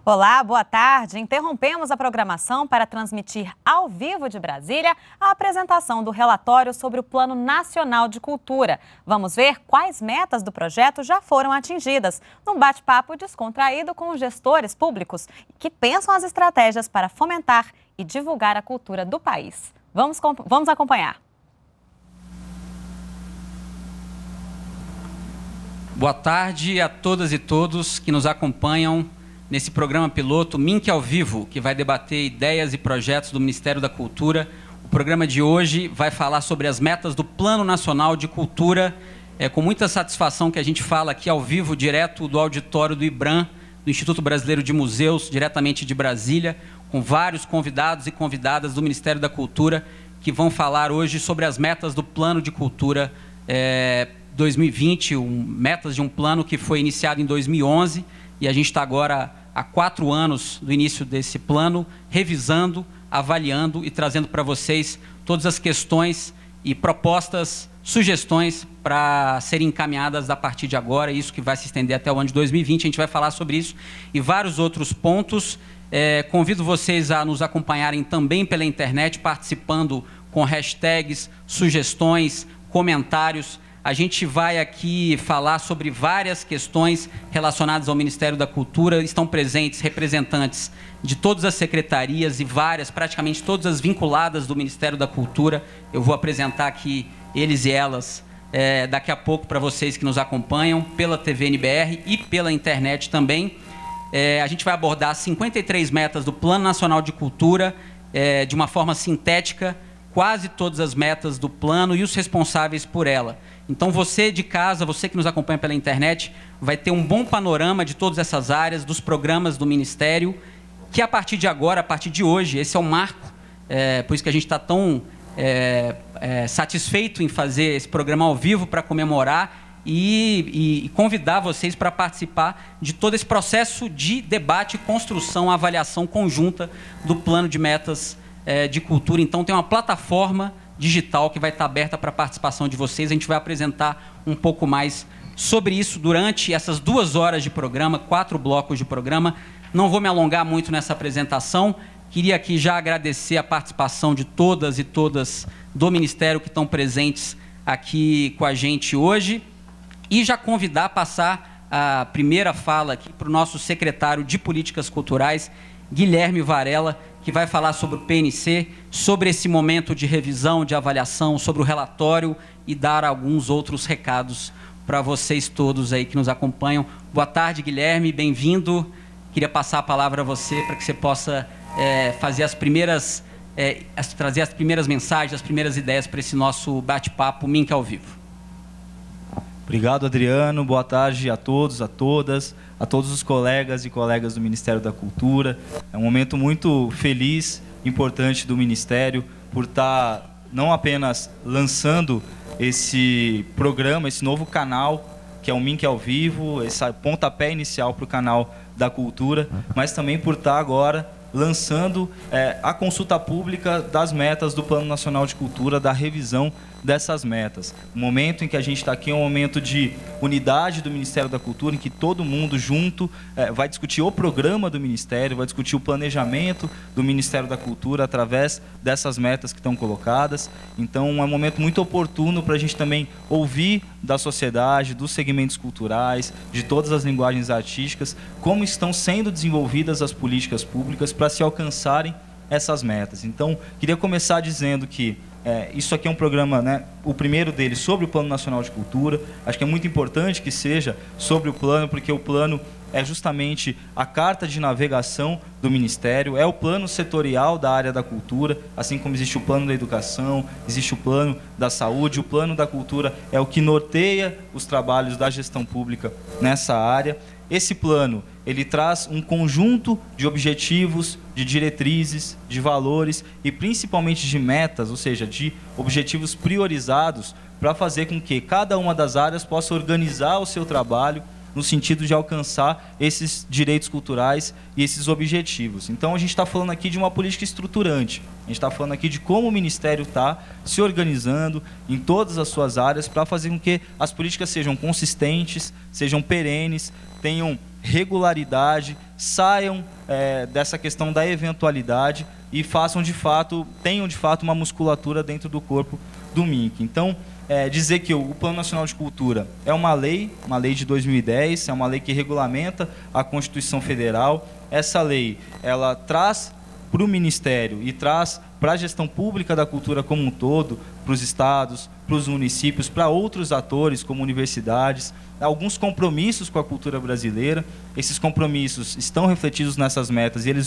Olá, boa tarde. Interrompemos a programação para transmitir ao vivo de Brasília a apresentação do relatório sobre o Plano Nacional de Cultura. Vamos ver quais metas do projeto já foram atingidas, num bate-papo descontraído com os gestores públicos que pensam as estratégias para fomentar e divulgar a cultura do país. Vamos acompanhar. Boa tarde a todas e todos que nos acompanham nesse programa piloto Mink ao Vivo, que vai debater ideias e projetos do Ministério da Cultura. O programa de hoje vai falar sobre as metas do Plano Nacional de Cultura. É com muita satisfação que a gente fala aqui ao vivo, direto do auditório do IBRAM, do Instituto Brasileiro de Museus, diretamente de Brasília, com vários convidados e convidadas do Ministério da Cultura, que vão falar hoje sobre as metas do Plano de Cultura 2020, metas de um plano que foi iniciado em 2011, e a gente está agora há 4 anos do início desse plano, revisando, avaliando e trazendo para vocês todas as questões e propostas, sugestões para serem encaminhadas a partir de agora, isso que vai se estender até o ano de 2020, a gente vai falar sobre isso e vários outros pontos. Convido vocês a nos acompanharem também pela internet, participando com hashtags, sugestões, comentários. A gente vai aqui falar sobre várias questões relacionadas ao Ministério da Cultura. Estão presentes representantes de todas as secretarias e praticamente todas as vinculadas do Ministério da Cultura. Eu vou apresentar aqui eles e elas daqui a pouco para vocês que nos acompanham pela TV NBR e pela internet também. A gente vai abordar 53 metas do Plano Nacional de Cultura de uma forma sintética, quase todas as metas do plano e os responsáveis por ela. Então, você de casa, você que nos acompanha pela internet, vai ter um bom panorama de todas essas áreas, dos programas do Ministério, que a partir de agora, a partir de hoje, esse é o marco, por isso que a gente está tão satisfeito em fazer esse programa ao vivo para comemorar e convidar vocês para participar de todo esse processo de debate, construção, avaliação conjunta do plano de metas de cultura. Então, tem uma plataforma digital que vai estar aberta para a participação de vocês. A gente vai apresentar um pouco mais sobre isso durante essas 2 horas de programa, 4 blocos de programa. Não vou me alongar muito nessa apresentação. Queria aqui já agradecer a participação de todas e todas do Ministério que estão presentes aqui com a gente hoje e já convidar a passar a primeira fala aqui para o nosso secretário de Políticas Culturais, Guilherme Varela, que vai falar sobre o PNC, sobre esse momento de revisão, de avaliação, sobre o relatório e dar alguns outros recados para vocês todos aí que nos acompanham. Boa tarde, Guilherme, bem-vindo. Queria passar a palavra a você para que você possa fazer trazer as primeiras mensagens, as primeiras ideias para esse nosso bate-papo Mink ao Vivo. Obrigado, Adriano. Boa tarde a todos, a todas, a todos os colegas e colegas do Ministério da Cultura. É um momento muito feliz, importante do Ministério, por estar não apenas lançando esse programa, esse novo canal, que é o Mink ao Vivo, esse pontapé inicial para o canal da cultura, mas também por estar agora lançando a consulta pública das metas do Plano Nacional de Cultura, da revisão dessas metas. O momento em que a gente está aqui é um momento de unidade do Ministério da Cultura, em que todo mundo junto vai discutir o programa do Ministério, vai discutir o planejamento do Ministério da Cultura através dessas metas que estão colocadas. Então, é um momento muito oportuno para a gente também ouvir da sociedade, dos segmentos culturais, de todas as linguagens artísticas, como estão sendo desenvolvidas as políticas públicas para se alcançarem essas metas. Então, queria começar dizendo que isso aqui é um programa, o primeiro deles, sobre o Plano Nacional de Cultura. Acho que é muito importante que seja sobre o plano, porque o plano é justamente a carta de navegação do Ministério, é o plano setorial da área da cultura, assim como existe o plano da educação, existe o plano da saúde, o plano da cultura é o que norteia os trabalhos da gestão pública nessa área. Esse plano, ele traz um conjunto de objetivos, de diretrizes, de valores e principalmente de metas, ou seja, de objetivos priorizados para fazer com que cada uma das áreas possa organizar o seu trabalho no sentido de alcançar esses direitos culturais e esses objetivos. Então, a gente está falando aqui de uma política estruturante. A gente está falando aqui de como o Ministério está se organizando em todas as suas áreas para fazer com que as políticas sejam consistentes, sejam perenes, tenham regularidade, saiam dessa questão da eventualidade e tenham de fato uma musculatura dentro do corpo do MINC. Então, dizer que o Plano Nacional de Cultura é uma lei de 2010, é uma lei que regulamenta a Constituição Federal. Essa lei, ela traz para o Ministério e traz para a gestão pública da cultura como um todo, para os estados, para os municípios, para outros atores como universidades, alguns compromissos com a cultura brasileira. Esses compromissos estão refletidos nessas metas e eles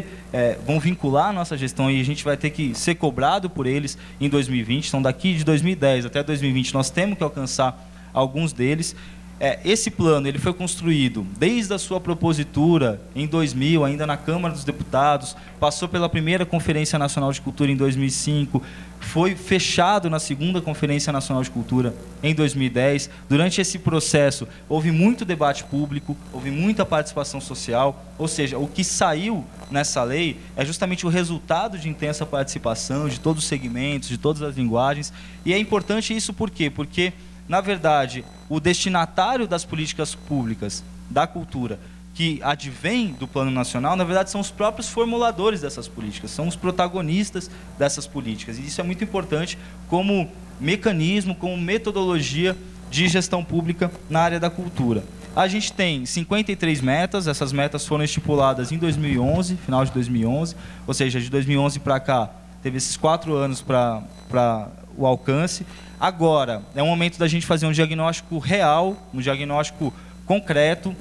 vão vincular a nossa gestão e a gente vai ter que ser cobrado por eles em 2020. Então, daqui de 2010 até 2020, nós temos que alcançar alguns deles. Esse plano ele foi construído desde a sua propositura em 2000, ainda na Câmara dos Deputados, passou pela primeira Conferência Nacional de Cultura em 2005, foi fechado na segunda Conferência Nacional de Cultura em 2010. Durante esse processo, houve muito debate público, houve muita participação social, ou seja, o que saiu nessa lei é justamente o resultado de intensa participação de todos os segmentos, de todas as linguagens. E é importante isso por quê? Porque, na verdade, o destinatário das políticas públicas da cultura que advém do Plano Nacional, na verdade, são os próprios formuladores dessas políticas, são os protagonistas dessas políticas. E isso é muito importante como mecanismo, como metodologia de gestão pública na área da cultura. A gente tem 53 metas, essas metas foram estipuladas em 2011, final de 2011, ou seja, de 2011 para cá, teve esses 4 anos para o alcance. Agora, é o momento da gente fazer um diagnóstico real, um diagnóstico concreto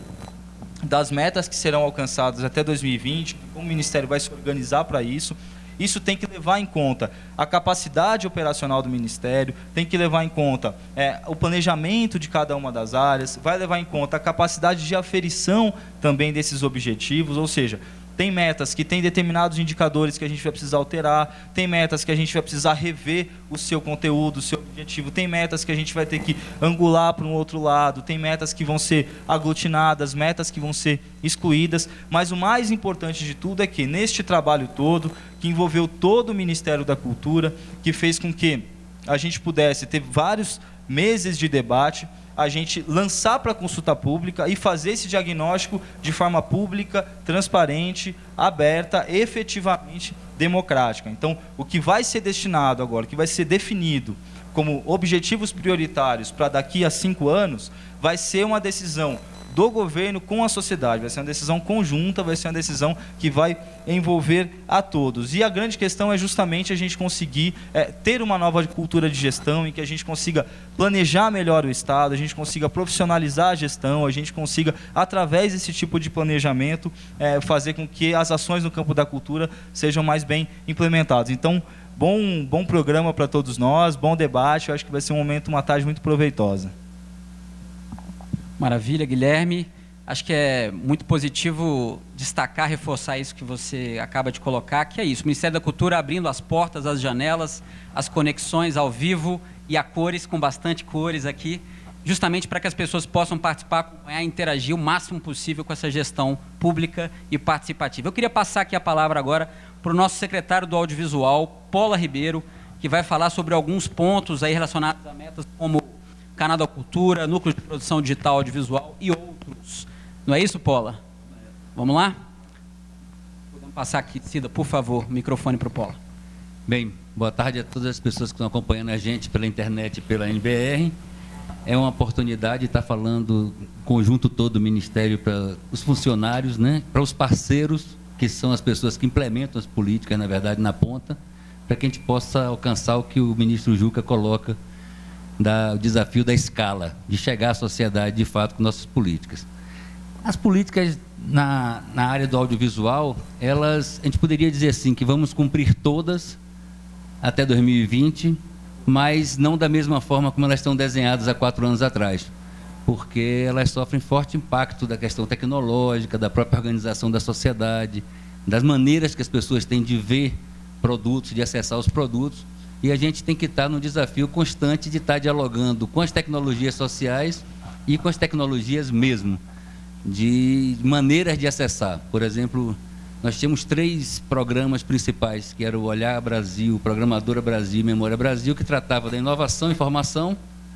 das metas que serão alcançadas até 2020, como o Ministério vai se organizar para isso. Isso tem que levar em conta a capacidade operacional do Ministério, tem que levar em conta o planejamento de cada uma das áreas, vai levar em conta a capacidade de aferição também desses objetivos, ou seja, tem metas que têm determinados indicadores que a gente vai precisar alterar, tem metas que a gente vai precisar rever o seu conteúdo, o seu objetivo, tem metas que a gente vai ter que angular para um outro lado, tem metas que vão ser aglutinadas, metas que vão ser excluídas, mas o mais importante de tudo é que neste trabalho todo, que envolveu todo o Ministério da Cultura, que fez com que a gente pudesse ter vários meses de debate, a gente lançar para consulta pública e fazer esse diagnóstico de forma pública, transparente, aberta, efetivamente democrática. Então, o que vai ser destinado agora, o que vai ser definido como objetivos prioritários para daqui a 5 anos, vai ser uma decisão do governo com a sociedade, vai ser uma decisão conjunta, vai ser uma decisão que vai envolver a todos. E a grande questão é justamente a gente conseguir ter uma nova cultura de gestão, em que a gente consiga planejar melhor o Estado, a gente consiga profissionalizar a gestão, a gente consiga, através desse tipo de planejamento, fazer com que as ações no campo da cultura sejam mais bem implementadas. Então, bom programa para todos nós, bom debate, eu acho que vai ser uma tarde muito proveitosa. Maravilha, Guilherme. Acho que é muito positivo destacar, reforçar isso que você acaba de colocar, que é isso, o Ministério da Cultura abrindo as portas, as janelas, as conexões ao vivo e a cores, com bastante cores aqui, justamente para que as pessoas possam participar, acompanhar e interagir o máximo possível com essa gestão pública e participativa. Eu queria passar aqui a palavra agora para o nosso secretário do Audiovisual, Paula Ribeiro, que vai falar sobre alguns pontos aí relacionados a metas como Canal da Cultura, Núcleo de Produção Digital Audiovisual e outros. Não é isso, Paula? Vamos lá? Podemos passar aqui, Cida, por favor, o microfone para o Paula. Bem, boa tarde a todas as pessoas que estão acompanhando a gente pela internet e pela NBR. É uma oportunidade de estar falando conjunto todo do Ministério para os funcionários, né, para os parceiros, que são as pessoas que implementam as políticas, na verdade, na ponta, para que a gente possa alcançar o que o ministro Juca coloca, o desafio da escala, de chegar à sociedade, de fato, com nossas políticas. As políticas na área do audiovisual, a gente poderia dizer assim, que vamos cumprir todas até 2020, mas não da mesma forma como elas estão desenhadas há 4 anos atrás, porque elas sofrem forte impacto da questão tecnológica, da própria organização da sociedade, das maneiras que as pessoas têm de ver produtos, de acessar os produtos, e a gente tem que estar no desafio constante de estar dialogando com as tecnologias sociais e com as tecnologias mesmo, de maneiras de acessar. Por exemplo, nós tínhamos 3 programas principais, que era o Olhar Brasil, Programadora Brasil e Memória Brasil, que tratava da inovação e informação,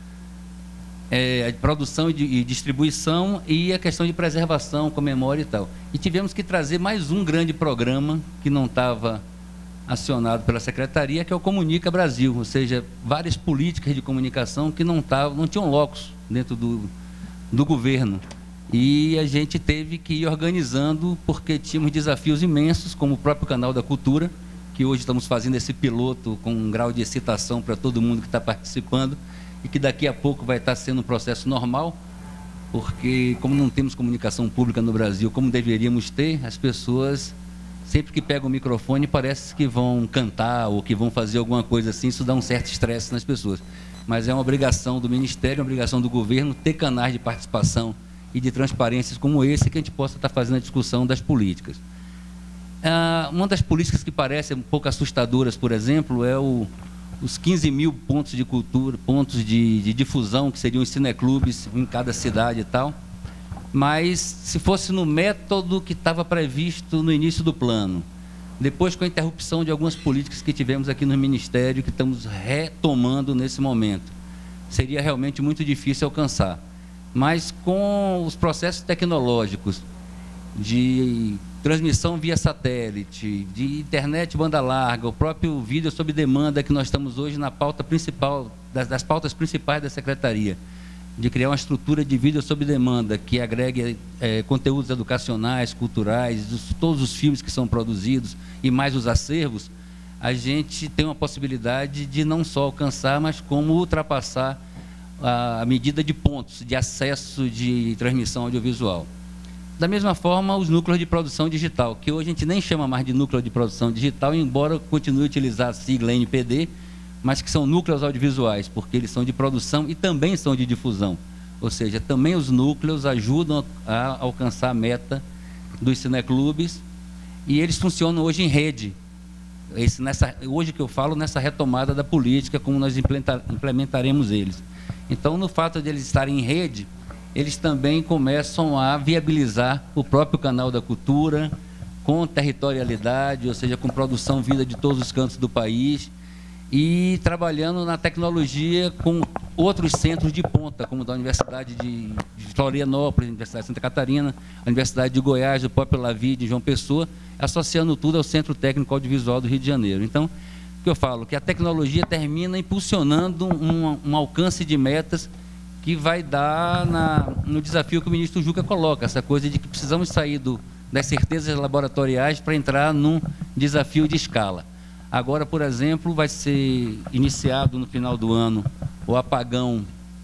a produção e distribuição e a questão de preservação com memória e tal. E tivemos que trazer mais um grande programa que não estava acionado pela Secretaria, que é o Comunica Brasil, ou seja, várias políticas de comunicação que não tinham locus dentro do governo. E a gente teve que ir organizando, porque tínhamos desafios imensos, como o próprio Canal da Cultura, que hoje estamos fazendo esse piloto com um grau de excitação para todo mundo que está participando, e que daqui a pouco vai estar sendo um processo normal, porque como não temos comunicação pública no Brasil como deveríamos ter, as pessoas, sempre que pegam o microfone, parece que vão cantar ou que vão fazer alguma coisa assim, isso dá um certo estresse nas pessoas. Mas é uma obrigação do Ministério, uma obrigação do governo ter canais de participação e de transparências como esse, que a gente possa estar fazendo a discussão das políticas. Uma das políticas que parecem um pouco assustadoras, por exemplo, é os 15 mil pontos de cultura, pontos de difusão, que seriam os cineclubes em cada cidade e tal. Mas, se fosse no método que estava previsto no início do plano, depois com a interrupção de algumas políticas que tivemos aqui no Ministério, que estamos retomando nesse momento, seria realmente muito difícil alcançar. Mas com os processos tecnológicos de transmissão via satélite, de internet banda larga, o próprio vídeo sob demanda que nós estamos hoje na pauta principal, das pautas principais da Secretaria, de criar uma estrutura de vídeo sob demanda que agregue conteúdos educacionais, culturais, todos os filmes que são produzidos e mais os acervos, a gente tem uma possibilidade de não só alcançar, mas como ultrapassar a medida de pontos de acesso de transmissão audiovisual. Da mesma forma, os núcleos de produção digital, que hoje a gente nem chama mais de núcleo de produção digital, embora continue a utilizar a sigla NPD, mas que são núcleos audiovisuais, porque eles são de produção e também são de difusão. Ou seja, também os núcleos ajudam a alcançar a meta dos cineclubes e eles funcionam hoje em rede. Hoje que eu falo nessa retomada da política, como nós implementaremos eles. Então, no fato de eles estarem em rede, eles também começam a viabilizar o próprio Canal da Cultura, com territorialidade, ou seja, com produção vinda de todos os cantos do país, e trabalhando na tecnologia com outros centros de ponta, como da Universidade de Florianópolis, a Universidade de Santa Catarina, a Universidade de Goiás, o próprio Lavi de João Pessoa, associando tudo ao Centro Técnico Audiovisual do Rio de Janeiro. Então, o que eu falo? Que a tecnologia termina impulsionando um alcance de metas que vai dar no desafio que o ministro Juca coloca, essa coisa de que precisamos sair das certezas laboratoriais para entrar num desafio de escala. Agora, por exemplo, vai ser iniciado no final do ano o apagão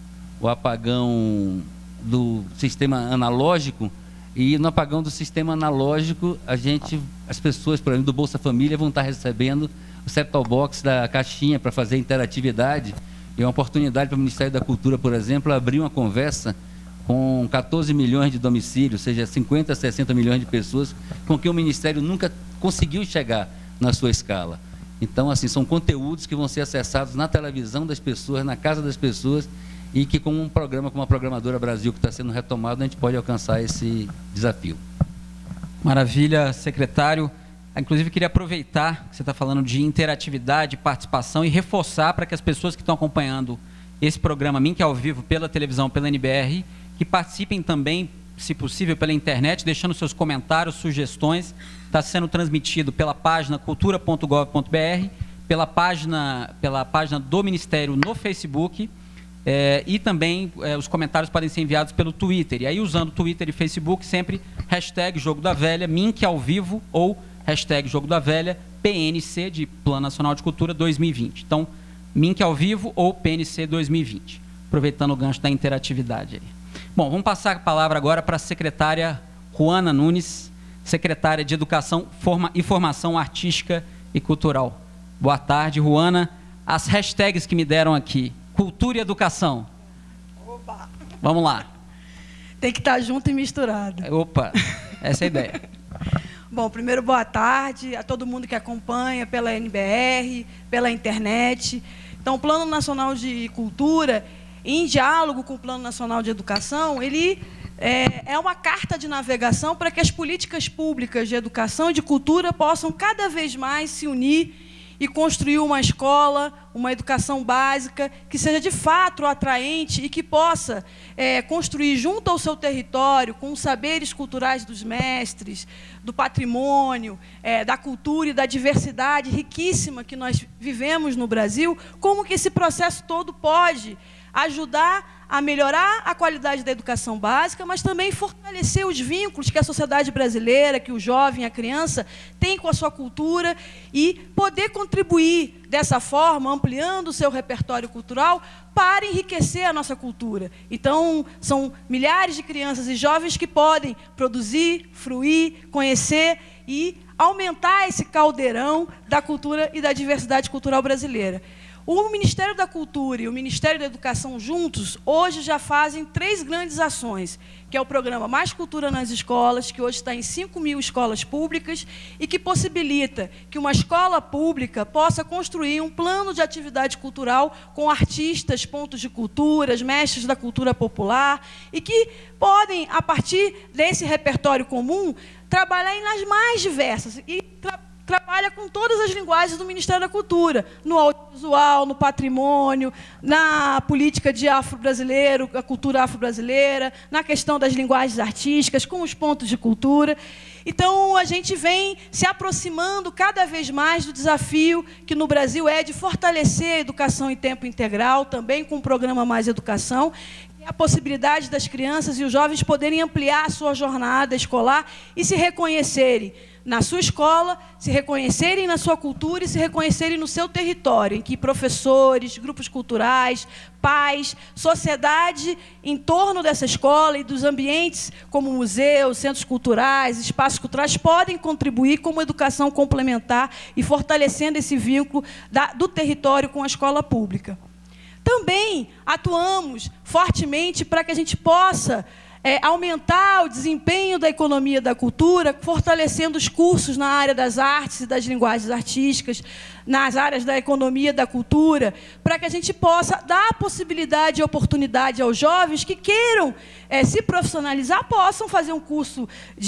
do sistema analógico, e no apagão do sistema analógico, as pessoas, por exemplo, do Bolsa Família vão estar recebendo o set-top box da caixinha para fazer interatividade. E é uma oportunidade para o Ministério da Cultura, por exemplo, abrir uma conversa com 14 milhões de domicílios, ou seja, 50 a 60 milhões de pessoas, com que o Ministério nunca conseguiu chegar na sua escala. Então, assim, são conteúdos que vão ser acessados na televisão das pessoas, na casa das pessoas, e que com um programa como a Programadora Brasil, que está sendo retomado, a gente pode alcançar esse desafio. Maravilha, secretário. Inclusive, queria aproveitar que você está falando de interatividade, participação, e reforçar para que as pessoas que estão acompanhando esse programa Mink ao Vivo pela televisão, pela NBR, que participem também, se possível, pela internet, deixando seus comentários, sugestões. Está sendo transmitido pela página cultura.gov.br, pela página do Ministério no Facebook, e também os comentários podem ser enviados pelo Twitter. E aí, usando Twitter e Facebook, sempre hashtag Jogo da Velha, Mink ao Vivo, ou hashtag Jogo da Velha, PNC, de Plano Nacional de Cultura 2020. Então, Mink ao Vivo ou PNC 2020. Aproveitando o gancho da interatividade aí. Bom, vamos passar a palavra agora para a secretária Juana Nunes, secretária de Educação e Formação Artística e Cultural. Boa tarde, Juana. As hashtags que me deram aqui, cultura e educação. Opa! Vamos lá. Tem que estar junto e misturado. Opa, essa é a ideia. Bom, primeiro, boa tarde a todo mundo que acompanha pela NBR, pela internet. Então, o Plano Nacional de Cultura, em diálogo com o Plano Nacional de Educação, ele é uma carta de navegação para que as políticas públicas de educação e de cultura possam cada vez mais se unir e construir uma escola, uma educação básica que seja de fato atraente e que possa construir junto ao seu território, com os saberes culturais dos mestres, do patrimônio, da cultura e da diversidade riquíssima que nós vivemos no Brasil, como que esse processo todo pode ajudar a melhorar a qualidade da educação básica, mas também fortalecer os vínculos que a sociedade brasileira, que o jovem, a criança, tem com a sua cultura e poder contribuir dessa forma, ampliando o seu repertório cultural, para enriquecer a nossa cultura. Então, são milhares de crianças e jovens que podem produzir, fruir, conhecer e aumentar esse caldeirão da cultura e da diversidade cultural brasileira. O Ministério da Cultura e o Ministério da Educação juntos, hoje já fazem 3 grandes ações, que é o programa Mais Cultura nas Escolas, que hoje está em 5.000 escolas públicas e que possibilita que uma escola pública possa construir um plano de atividade cultural com artistas, pontos de cultura, mestres da cultura popular e que podem, a partir desse repertório comum, trabalhar nas mais diversas e trabalha com todas as linguagens do Ministério da Cultura, no audiovisual, no patrimônio, na política de afro-brasileiro, a cultura afro-brasileira, na questão das linguagens artísticas, com os pontos de cultura. Então, a gente vem se aproximando cada vez mais do desafio que no Brasil é de fortalecer a educação em tempo integral, também com o programa Mais Educação, e a possibilidade das crianças e os jovens poderem ampliar a sua jornada escolar e se reconhecerem na sua escola, se reconhecerem na sua cultura e se reconhecerem no seu território, em que professores, grupos culturais, pais, sociedade em torno dessa escola e dos ambientes como museus, centros culturais, espaços culturais, podem contribuir com uma educação complementar e fortalecendo esse vínculo do território com a escola pública. Também atuamos fortemente para que a gente possa aumentar o desempenho da economia da cultura, fortalecendo os cursos na área das artes e das linguagens artísticas, nas áreas da economia da cultura, para que a gente possa dar a possibilidade e oportunidade aos jovens que queiram se profissionalizar, possam fazer um curso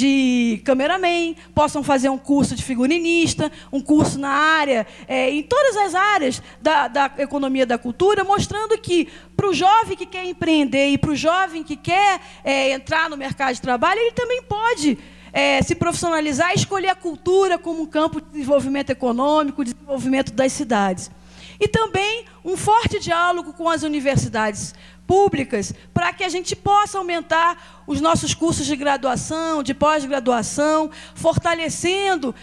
de cameraman, possam fazer um curso de figurinista, um curso na área, em todas as áreas da economia da cultura, mostrando que, para o jovem que quer empreender e para o jovem que quer entrar no mercado de trabalho, ele também pode se profissionalizar e escolher a cultura como um campo de desenvolvimento econômico, desenvolvimento das cidades. E também um forte diálogo com as universidades públicas para que a gente possa aumentar os nossos cursos de graduação, de pós-graduação, fortalecendo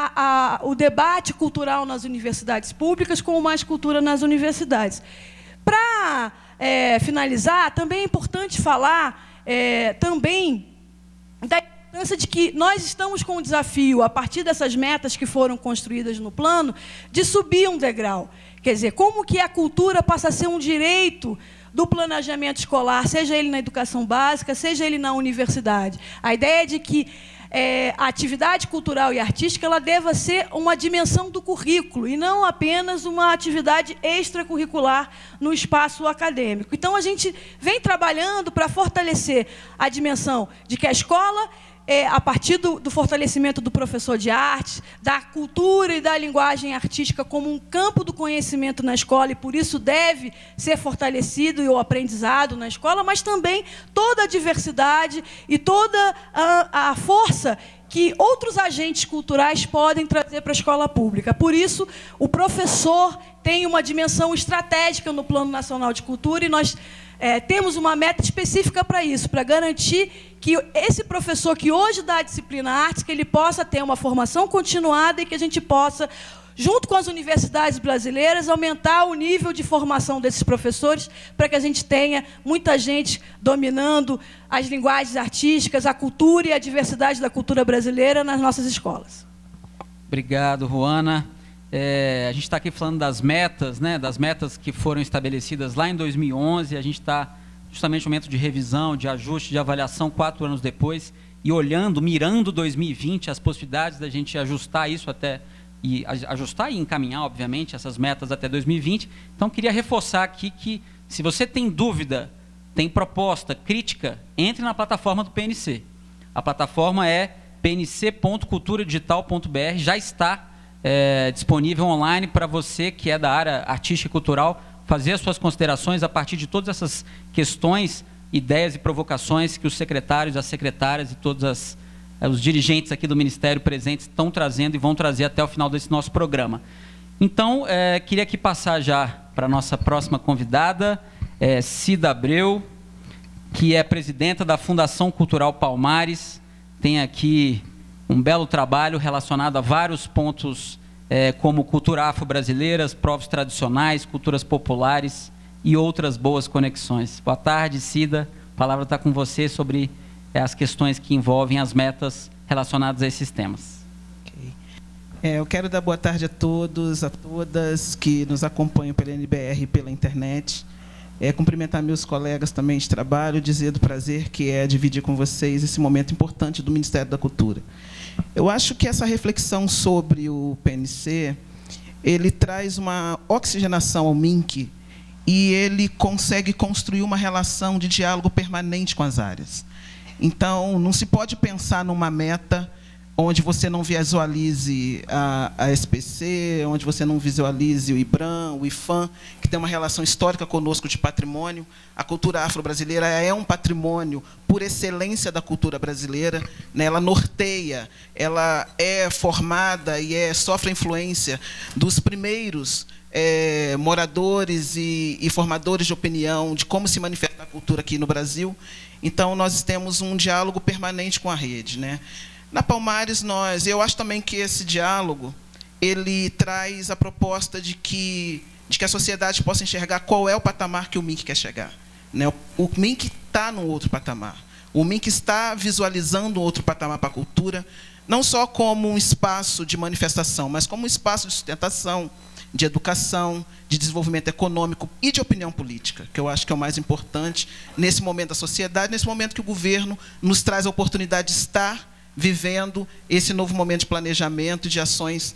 o debate cultural nas universidades públicas com Mais Cultura nas universidades. Para finalizar, também é importante falar também da importância de que nós estamos com o desafio, a partir dessas metas que foram construídas no plano, de subir um degrau. Quer dizer, como que a cultura passa a ser um direito do planejamento escolar, seja ele na educação básica, seja ele na universidade. A ideia é de que a atividade cultural e artística ela deva ser uma dimensão do currículo e não apenas uma atividade extracurricular no espaço acadêmico. Então, a gente vem trabalhando para fortalecer a dimensão de que a escola, a partir do fortalecimento do professor de arte, da cultura e da linguagem artística como um campo do conhecimento na escola, e por isso deve ser fortalecido e o aprendizado na escola, mas também toda a diversidade e toda a força que outros agentes culturais podem trazer para a escola pública. Por isso, o professor tem uma dimensão estratégica no Plano Nacional de Cultura e nós temos uma meta específica para isso, para garantir que esse professor que hoje dá a disciplina artes, que ele possa ter uma formação continuada e que a gente possa, junto com as universidades brasileiras, aumentar o nível de formação desses professores para que a gente tenha muita gente dominando as linguagens artísticas, a cultura e a diversidade da cultura brasileira nas nossas escolas. Obrigado, Ruana. A gente está aqui falando das metas, né, das metas que foram estabelecidas lá em 2011. A gente está justamente no momento de revisão, de ajuste, de avaliação 4 anos depois e mirando 2020, as possibilidades da gente ajustar isso ajustar e encaminhar, obviamente, essas metas até 2020. Então, queria reforçar aqui que Se você tem dúvida, tem proposta, crítica, entre na plataforma do PNC. A plataforma é pnc.culturadigital.br, já está disponível online para você que é da área artística e cultural, fazer as suas considerações a partir de todas essas questões, ideias e provocações que os secretários, as secretárias e todos os dirigentes aqui do Ministério presentes estão trazendo e vão trazer até o final desse nosso programa. Então, queria aqui passar já para a nossa próxima convidada, Cida Abreu, que é presidenta da Fundação Cultural Palmares, tem aqui um belo trabalho relacionado a vários pontos, como cultura afro-brasileira, povos tradicionais, culturas populares e outras boas conexões. Boa tarde, Cida. A palavra está com você sobre as questões que envolvem as metas relacionadas a esses temas. Okay. Eu quero dar boa tarde a todos, a todas que nos acompanham pela NBR e pela internet. Cumprimentar meus colegas também de trabalho, dizer do prazer que é dividir com vocês esse momento importante do Ministério da Cultura. Eu acho que essa reflexão sobre o PNC, ele traz uma oxigenação ao MINC e ele consegue construir uma relação de diálogo permanente com as áreas. Então, não se pode pensar numa meta onde você não visualize a SPC, onde você não visualize o IBRAM, o IFAM, que tem uma relação histórica conosco de patrimônio. A cultura afro-brasileira é um patrimônio por excelência da cultura brasileira, né? Ela norteia, ela é formada e sofre a influência dos primeiros moradores e formadores de opinião de como se manifesta a cultura aqui no Brasil. Então, nós temos um diálogo permanente com a rede, né? Na Palmares, eu acho também que esse diálogo ele traz a proposta de que a sociedade possa enxergar qual é o patamar que o MINC quer chegar, né? O MINC está num outro patamar. O MINC está visualizando um outro patamar para a cultura, não só como um espaço de manifestação, mas como um espaço de sustentação, de educação, de desenvolvimento econômico e de opinião política, que eu acho que é o mais importante nesse momento da sociedade, nesse momento que o governo nos traz a oportunidade de estar vivendo esse novo momento de planejamento e de ações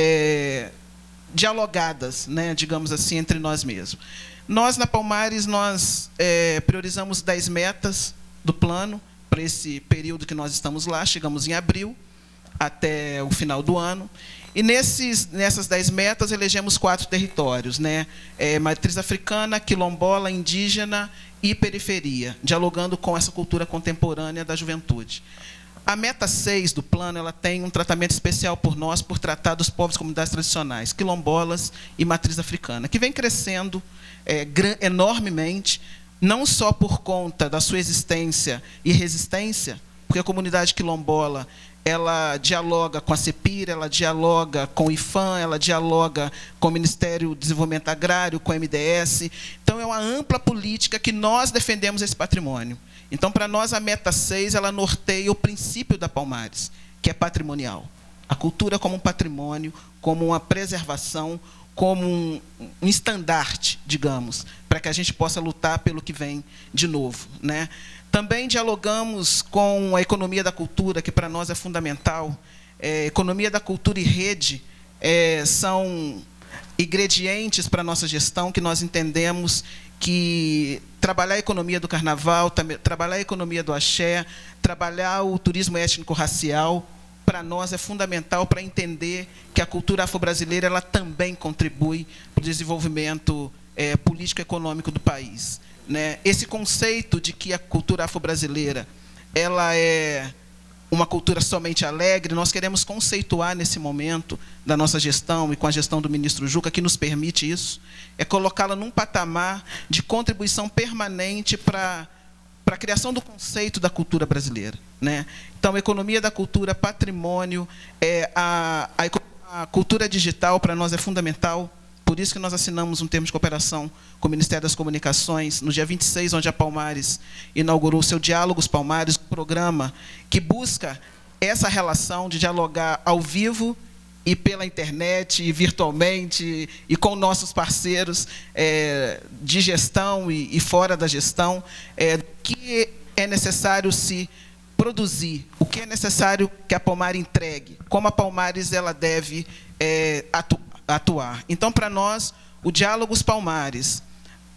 dialogadas, né, digamos assim, entre nós mesmos. Nós, na Palmares, priorizamos 10 metas do plano para esse período que nós estamos lá, chegamos em abril, até o final do ano. E nessas 10 metas, elegemos 4 territórios, né? Matriz africana, quilombola, indígena e periferia, dialogando com essa cultura contemporânea da juventude. A meta 6 do plano, ela tem um tratamento especial por nós, por tratar dos povos e comunidades tradicionais, quilombolas e matriz africana, que vem crescendo enormemente, não só por conta da sua existência e resistência, porque a comunidade quilombola ela dialoga com a CEPIR, ela dialoga com o IFAM, ela dialoga com o Ministério do Desenvolvimento Agrário, com o MDS. Então, é uma ampla política que nós defendemos esse patrimônio. Então, para nós, a meta 6, ela norteia o princípio da Palmares, que é patrimonial. A cultura como um patrimônio, como uma preservação, como um estandarte, digamos, para que a gente possa lutar pelo que vem de novo, né? Também dialogamos com a economia da cultura, que para nós é fundamental. Economia da cultura e rede são ingredientes para a nossa gestão, que nós entendemos que trabalhar a economia do carnaval, trabalhar a economia do axé, trabalhar o turismo étnico-racial, para nós é fundamental para entender que a cultura afro-brasileira ela também contribui para o desenvolvimento político-econômico do país, né? Esse conceito de que a cultura afro-brasileira ela é uma cultura somente alegre, nós queremos conceituar nesse momento da nossa gestão e com a gestão do ministro Juca, que nos permite isso, é colocá-la num patamar de contribuição permanente para a criação do conceito da cultura brasileira, né? Então, a economia da cultura, patrimônio, a cultura digital para nós é fundamental. Por isso que nós assinamos um termo de cooperação com o Ministério das Comunicações, no dia 26, onde a Palmares inaugurou o seu Diálogos Palmares, um programa que busca essa relação de dialogar ao vivo e pela internet, e virtualmente, e com nossos parceiros de gestão e fora da gestão, do que é necessário se produzir, o que é necessário que a Palmares entregue, como a Palmares ela deve atuar. Então, para nós, o Diálogos Palmares,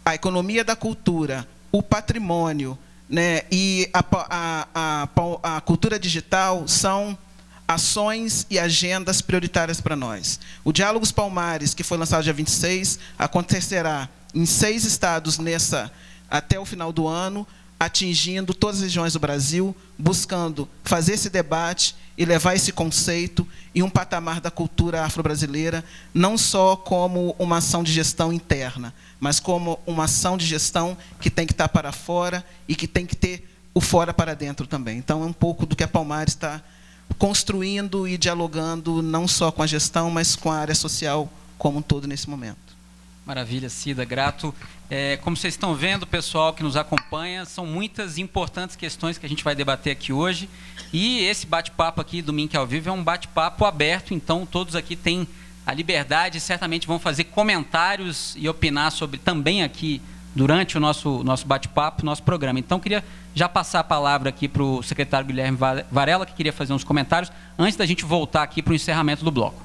a economia da cultura, o patrimônio, né, e a cultura digital são ações e agendas prioritárias para nós. O Diálogos Palmares, que foi lançado dia 26, acontecerá em 6 estados até o final do ano, atingindo todas as regiões do Brasil, buscando fazer esse debate e levar esse conceito e um patamar da cultura afro-brasileira, não só como uma ação de gestão interna, mas como uma ação de gestão que tem que estar para fora e que tem que ter o fora para dentro também. Então, é um pouco do que a Palmares está construindo e dialogando, não só com a gestão, mas com a área social como um todo nesse momento. Maravilha, Cida, grato. Como vocês estão vendo, pessoal que nos acompanha, são muitas importantes questões que a gente vai debater aqui hoje. E esse bate-papo aqui do Mink ao Vivo é um bate-papo aberto, então todos aqui têm a liberdade, certamente vão fazer comentários e opinar sobre também aqui durante o nosso bate-papo, nosso programa. Então, queria já passar a palavra aqui para o secretário Guilherme Varela, que queria fazer uns comentários, antes da gente voltar aqui para o encerramento do bloco.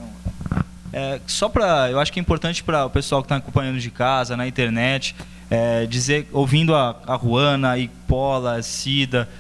Eu acho que é importante para o pessoal que está acompanhando de casa, na internet, dizer, ouvindo a Ruana, a Ipola, a Cida,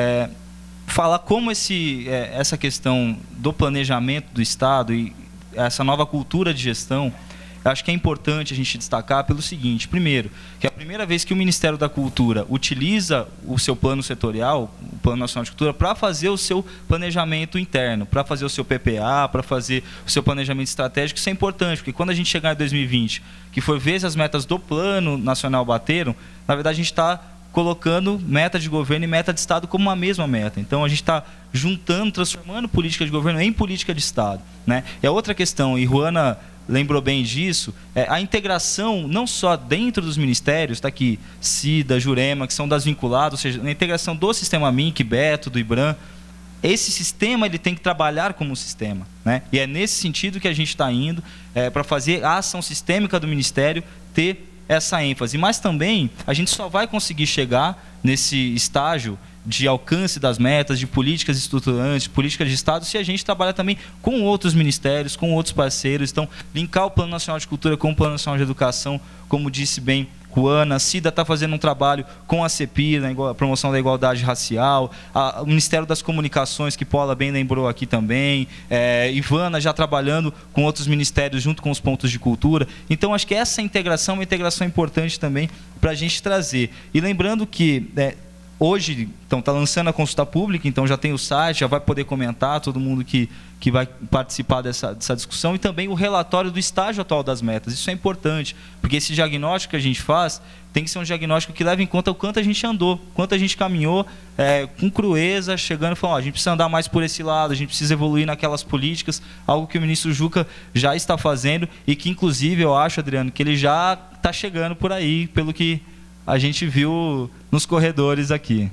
falar como essa questão do planejamento do Estado e essa nova cultura de gestão, acho que é importante a gente destacar pelo seguinte: primeiro, que é a primeira vez que o Ministério da Cultura utiliza o seu plano setorial, o Plano Nacional de Cultura, para fazer o seu planejamento interno, para fazer o seu PPA, para fazer o seu planejamento estratégico. Isso é importante, porque quando a gente chegar em 2020, que foi ver se as metas do Plano Nacional bateram, na verdade a gente está colocando meta de governo e meta de Estado como uma mesma meta. Então, a gente está juntando, transformando política de governo em política de Estado, né? E a outra questão, e Ruana lembrou bem disso, a integração não só dentro dos ministérios, está aqui Cida, Jurema, que são das vinculadas, ou seja, a integração do sistema MINC, Beto, do IBRAM. Esse sistema ele tem que trabalhar como um sistema, né? E é nesse sentido que a gente está indo, para fazer a ação sistêmica do Ministério ter essa ênfase. Mas também a gente só vai conseguir chegar nesse estágio de alcance das metas, de políticas estruturantes, políticas de Estado, se a gente trabalhar também com outros ministérios, com outros parceiros. Então, linkar o Plano Nacional de Cultura com o Plano Nacional de Educação, como disse bem Ruana. A Cida está fazendo um trabalho com a CEPI, a promoção da igualdade racial, o Ministério das Comunicações, que Paula bem lembrou aqui também, Ivana já trabalhando com outros ministérios junto com os pontos de cultura. Então, acho que essa integração é uma integração importante também para a gente trazer. E lembrando que hoje, então, está lançando a consulta pública, então já tem o site, já vai poder comentar, todo mundo que vai participar dessa discussão, e também o relatório do estágio atual das metas. Isso é importante, porque esse diagnóstico que a gente faz tem que ser um diagnóstico que leve em conta o quanto a gente andou, quanto a gente caminhou com crueza, chegando e falando, a gente precisa andar mais por esse lado, a gente precisa evoluir naquelas políticas, algo que o ministro Juca já está fazendo e que, inclusive, eu acho, Adriano, que ele já está chegando por aí, pelo que a gente viu nos corredores aqui.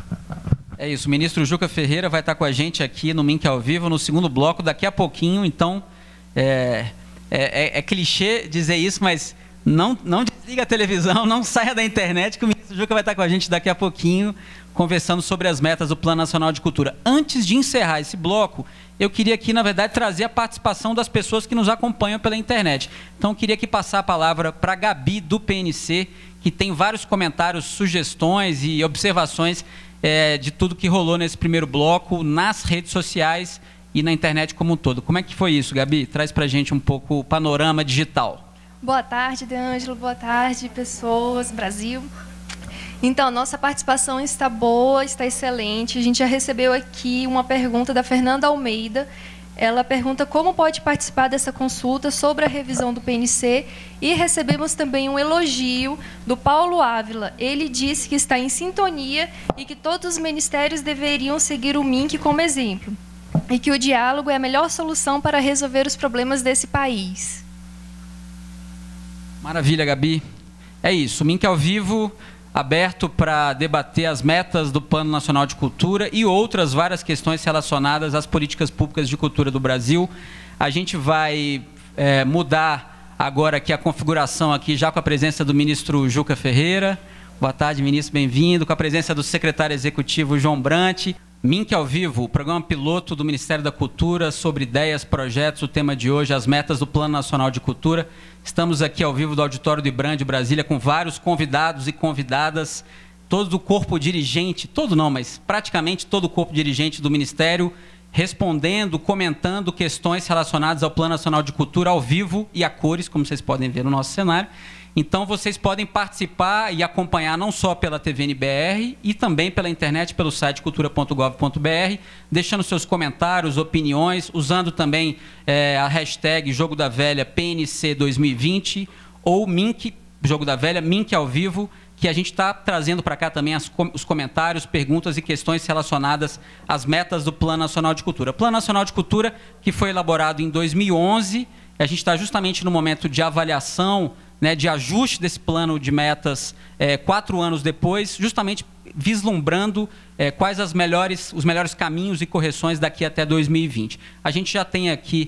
É isso, o ministro Juca Ferreira vai estar com a gente aqui no Mink ao Vivo, no segundo bloco, daqui a pouquinho. Então, é clichê dizer isso, mas não desliga a televisão, não saia da internet, que o ministro Juca vai estar com a gente daqui a pouquinho, conversando sobre as metas do Plano Nacional de Cultura. Antes de encerrar esse bloco, eu queria aqui, na verdade, trazer a participação das pessoas que nos acompanham pela internet. Então, eu queria aqui passar a palavra para a Gabi, do PNC, que tem vários comentários, sugestões e observações de tudo que rolou nesse primeiro bloco, nas redes sociais e na internet como um todo. Como é que foi isso, Gabi? Traz para a gente um pouco o panorama digital. Boa tarde, De Ângelo. Boa tarde, pessoas, Brasil. Então, nossa participação está boa, está excelente. A gente já recebeu aqui uma pergunta da Fernanda Almeida. Ela pergunta como pode participar dessa consulta sobre a revisão do PNC, e recebemos também um elogio do Paulo Ávila. Ele disse que está em sintonia e que todos os ministérios deveriam seguir o MINC como exemplo, e que o diálogo é a melhor solução para resolver os problemas desse país. Maravilha, Gabi. É isso, o MINC ao Vivo, aberto para debater as metas do Plano Nacional de Cultura e outras várias questões relacionadas às políticas públicas de cultura do Brasil. A gente vai mudar agora aqui a configuração, aqui já com a presença do ministro Juca Ferreira. Boa tarde, ministro, bem-vindo. Com a presença do secretário executivo João Brant. Mink ao Vivo, o programa piloto do Ministério da Cultura sobre ideias, projetos, o tema de hoje, as metas do Plano Nacional de Cultura. Estamos aqui ao vivo do Auditório do IBRAM de Brasília com vários convidados e convidadas, todo o corpo dirigente, todo não, mas praticamente todo o corpo dirigente do Ministério, respondendo, comentando questões relacionadas ao Plano Nacional de Cultura ao vivo e a cores, como vocês podem ver no nosso cenário. Então, vocês podem participar e acompanhar não só pela TVNBR e também pela internet, pelo site cultura.gov.br, deixando seus comentários, opiniões, usando também a hashtag Jogo da Velha PNC 2020 ou Mink, Jogo da Velha, Mink ao Vivo, que a gente está trazendo para cá também os comentários, perguntas e questões relacionadas às metas do Plano Nacional de Cultura. Plano Nacional de Cultura, que foi elaborado em 2011, a gente está justamente no momento de avaliação, né, de ajuste desse plano de metas 4 anos depois, justamente vislumbrando quais os melhores caminhos e correções daqui até 2020. A gente já tem aqui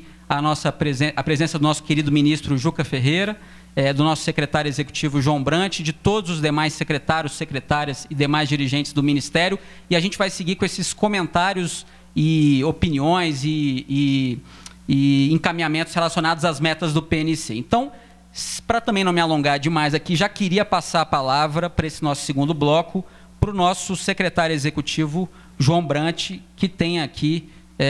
a presença do nosso querido ministro Juca Ferreira, do nosso secretário executivo João Brant, de todos os demais secretários, secretárias e demais dirigentes do Ministério, e a gente vai seguir com esses comentários e opiniões e encaminhamentos relacionados às metas do PNC. Então, para também não me alongar demais aqui, já queria passar a palavra para esse nosso segundo bloco para o nosso secretário executivo, João Brant, que tem aqui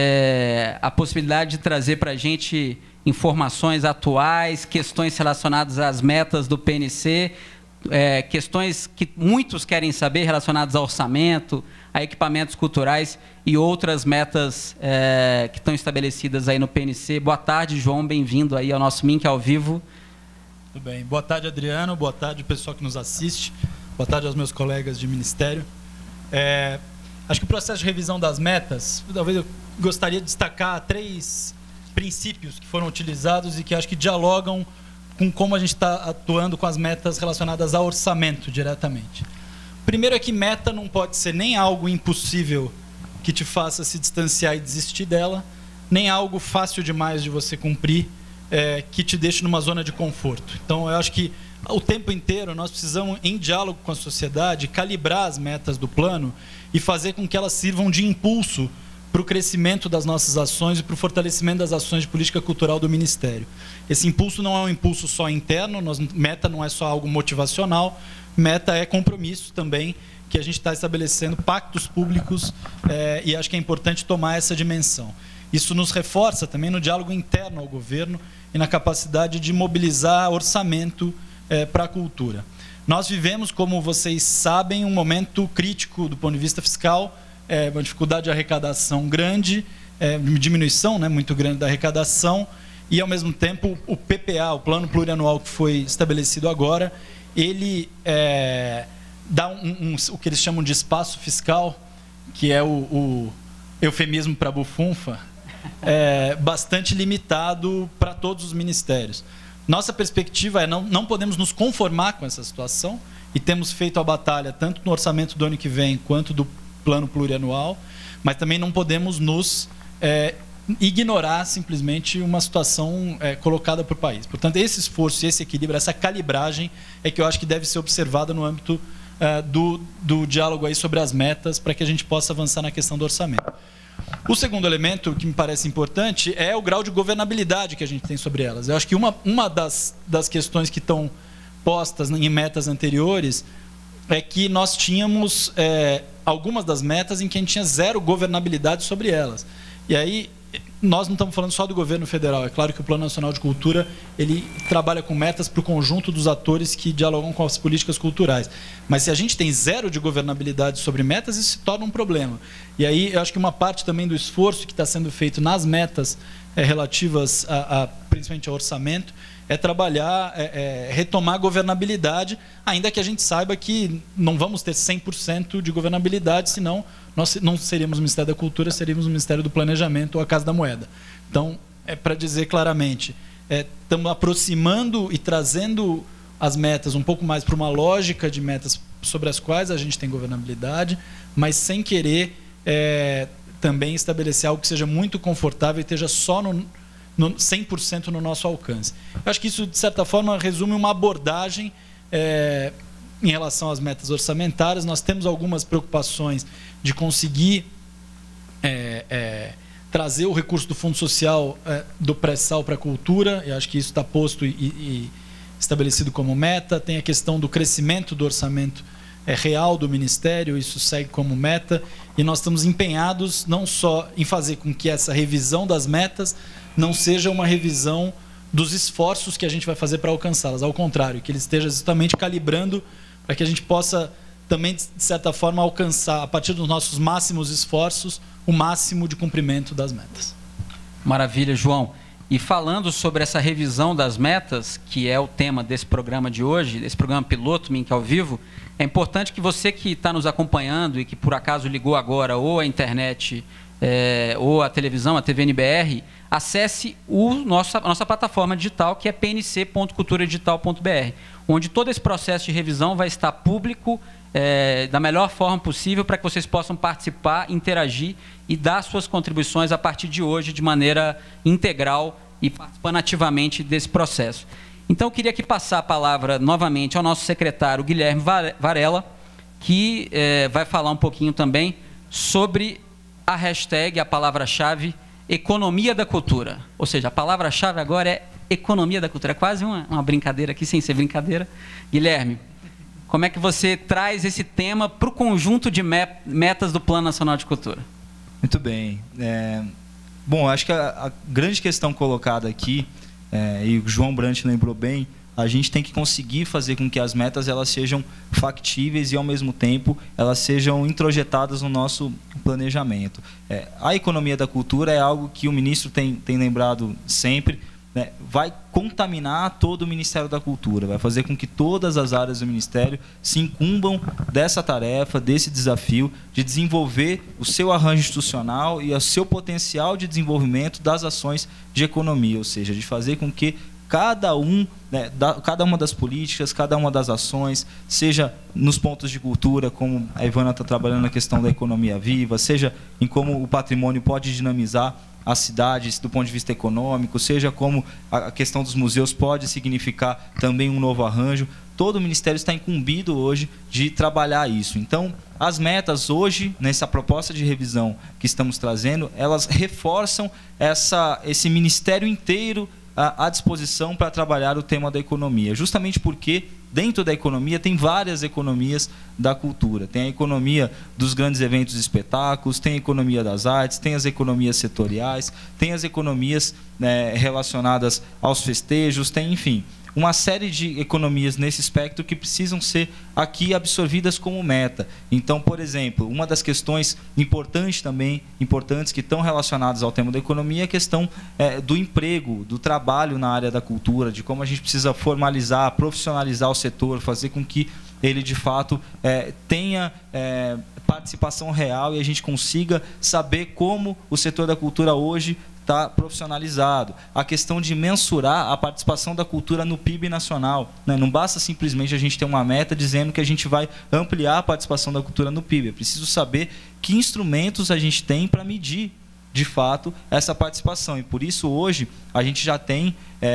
a possibilidade de trazer para a gente informações atuais, questões relacionadas às metas do PNC, questões que muitos querem saber relacionadas ao orçamento, a equipamentos culturais e outras metas que estão estabelecidas aí no PNC. Boa tarde, João, bem-vindo aí ao nosso Mink ao Vivo. Tudo bem. Boa tarde, Adriano. Boa tarde, pessoal que nos assiste. Boa tarde aos meus colegas de ministério. Acho que o processo de revisão das metas, talvez eu gostaria de destacar 3 princípios que foram utilizados e que acho que dialogam com como a gente está atuando com as metas relacionadas ao orçamento diretamente. O primeiro é que meta não pode ser nem algo impossível que te faça se distanciar e desistir dela, nem algo fácil demais de você cumprir, que te deixe numa zona de conforto. Então, eu acho que o tempo inteiro nós precisamos, em diálogo com a sociedade, calibrar as metas do plano e fazer com que elas sirvam de impulso para o crescimento das nossas ações e para o fortalecimento das ações de política cultural do Ministério. Esse impulso não é um impulso só interno, meta não é só algo motivacional, meta é compromisso também, que a gente está estabelecendo pactos públicos e acho que é importante tomar essa dimensão. Isso nos reforça também no diálogo interno ao governo e na capacidade de mobilizar orçamento para a cultura. Nós vivemos, como vocês sabem, um momento crítico do ponto de vista fiscal, uma dificuldade de arrecadação grande, diminuição muito grande da arrecadação, e, ao mesmo tempo, o PPA, o Plano Plurianual que foi estabelecido agora, ele dá o que eles chamam de espaço fiscal, que é o eufemismo para bufunfa, bastante limitado para todos os ministérios. Nossa perspectiva é não podemos nos conformar com essa situação e temos feito a batalha tanto no orçamento do ano que vem quanto do plano plurianual, mas também não podemos nos ignorar simplesmente uma situação colocada para o país. Portanto, esse esforço, esse equilíbrio, essa calibragem é que eu acho que deve ser observada no âmbito do diálogo aí sobre as metas para que a gente possa avançar na questão do orçamento. O segundo elemento que me parece importante é o grau de governabilidade que a gente tem sobre elas. Eu acho que uma das questões que estão postas em metas anteriores é que nós tínhamos algumas das metas em que a gente tinha zero governabilidade sobre elas. E aí, nós não estamos falando só do governo federal. É claro que o Plano Nacional de Cultura ele trabalha com metas para o conjunto dos atores que dialogam com as políticas culturais. Mas se a gente tem zero de governabilidade sobre metas, isso se torna um problema. E aí eu acho que uma parte também do esforço que está sendo feito nas metas relativas principalmente ao orçamento é trabalhar, retomar a governabilidade, ainda que a gente saiba que não vamos ter 100% de governabilidade, senão nós não seríamos o Ministério da Cultura, seríamos o Ministério do Planejamento ou a Casa da Moeda. Então, para dizer claramente, estamos aproximando e trazendo as metas um pouco mais para uma lógica de metas sobre as quais a gente tem governabilidade, mas sem querer também estabelecer algo que seja muito confortável e esteja só no 100% no nosso alcance. Eu acho que isso, de certa forma, resume uma abordagem em relação às metas orçamentárias. Nós temos algumas preocupações de conseguir trazer o recurso do Fundo Social do pré-sal para a cultura, e acho que isso está posto e estabelecido como meta. Tem a questão do crescimento do orçamento real do Ministério, isso segue como meta, e nós estamos empenhados não só em fazer com que essa revisão das metas não seja uma revisão dos esforços que a gente vai fazer para alcançá-las, ao contrário, que ele esteja justamente calibrando para que a gente possa também, de certa forma, alcançar, a partir dos nossos máximos esforços, o máximo de cumprimento das metas. Maravilha, João. E falando sobre essa revisão das metas, que é o tema desse programa de hoje, desse programa piloto Mink ao Vivo, é importante que você que está nos acompanhando e que por acaso ligou agora ou a internet ou a televisão, a TV NBR, acesse a nossa plataforma digital, que é pnc.culturadigital.br, onde todo esse processo de revisão vai estar público da melhor forma possível para que vocês possam participar, interagir e dar suas contribuições a partir de hoje de maneira integral e participando ativamente desse processo. Então, eu queria aqui passar a palavra novamente ao nosso secretário Guilherme Varela, que vai falar um pouquinho também sobre a hashtag, a palavra-chave, economia da cultura. Ou seja, a palavra-chave agora é economia da cultura. É quase uma brincadeira aqui, sem ser brincadeira. Guilherme, como é que você traz esse tema para o conjunto de metas do Plano Nacional de Cultura? Muito bem. Bom, acho que a grande questão colocada aqui, e o João Brant lembrou bem, a gente tem que conseguir fazer com que as metas elas sejam factíveis e, ao mesmo tempo, elas sejam introjetadas no nosso planejamento. A economia da cultura é algo que o ministro tem lembrado sempre, né? Vai contaminar todo o Ministério da Cultura, vai fazer com que todas as áreas do Ministério se incumbam dessa tarefa, desse desafio de desenvolver o seu arranjo institucional e o seu potencial de desenvolvimento das ações de economia, ou seja, de fazer com que cada uma das políticas, cada uma das ações, seja nos pontos de cultura, como a Ivana está trabalhando na questão da economia viva, seja em como o patrimônio pode dinamizar as cidades do ponto de vista econômico, seja como a questão dos museus pode significar também um novo arranjo. Todo o Ministério está incumbido hoje de trabalhar isso. Então, as metas hoje, nessa proposta de revisão que estamos trazendo, elas reforçam esse Ministério inteiro à disposição para trabalhar o tema da economia, justamente porque dentro da economia tem várias economias da cultura. Tem a economia dos grandes eventos e espetáculos, tem a economia das artes, tem as economias setoriais, tem as economias relacionadas aos festejos, tem, enfim, uma série de economias nesse espectro que precisam ser aqui absorvidas como meta. Então, por exemplo, uma das questões importantes que estão relacionadas ao tema da economia é a questão do emprego, do trabalho na área da cultura, de como a gente precisa formalizar, profissionalizar o setor, fazer com que ele, de fato, tenha participação real e a gente consiga saber como o setor da cultura hoje está profissionalizado. A questão de mensurar a participação da cultura no PIB nacional, né? Não basta simplesmente a gente ter uma meta dizendo que a gente vai ampliar a participação da cultura no PIB. É preciso saber que instrumentos a gente tem para medir, de fato, essa participação. E por isso, hoje, a gente já tem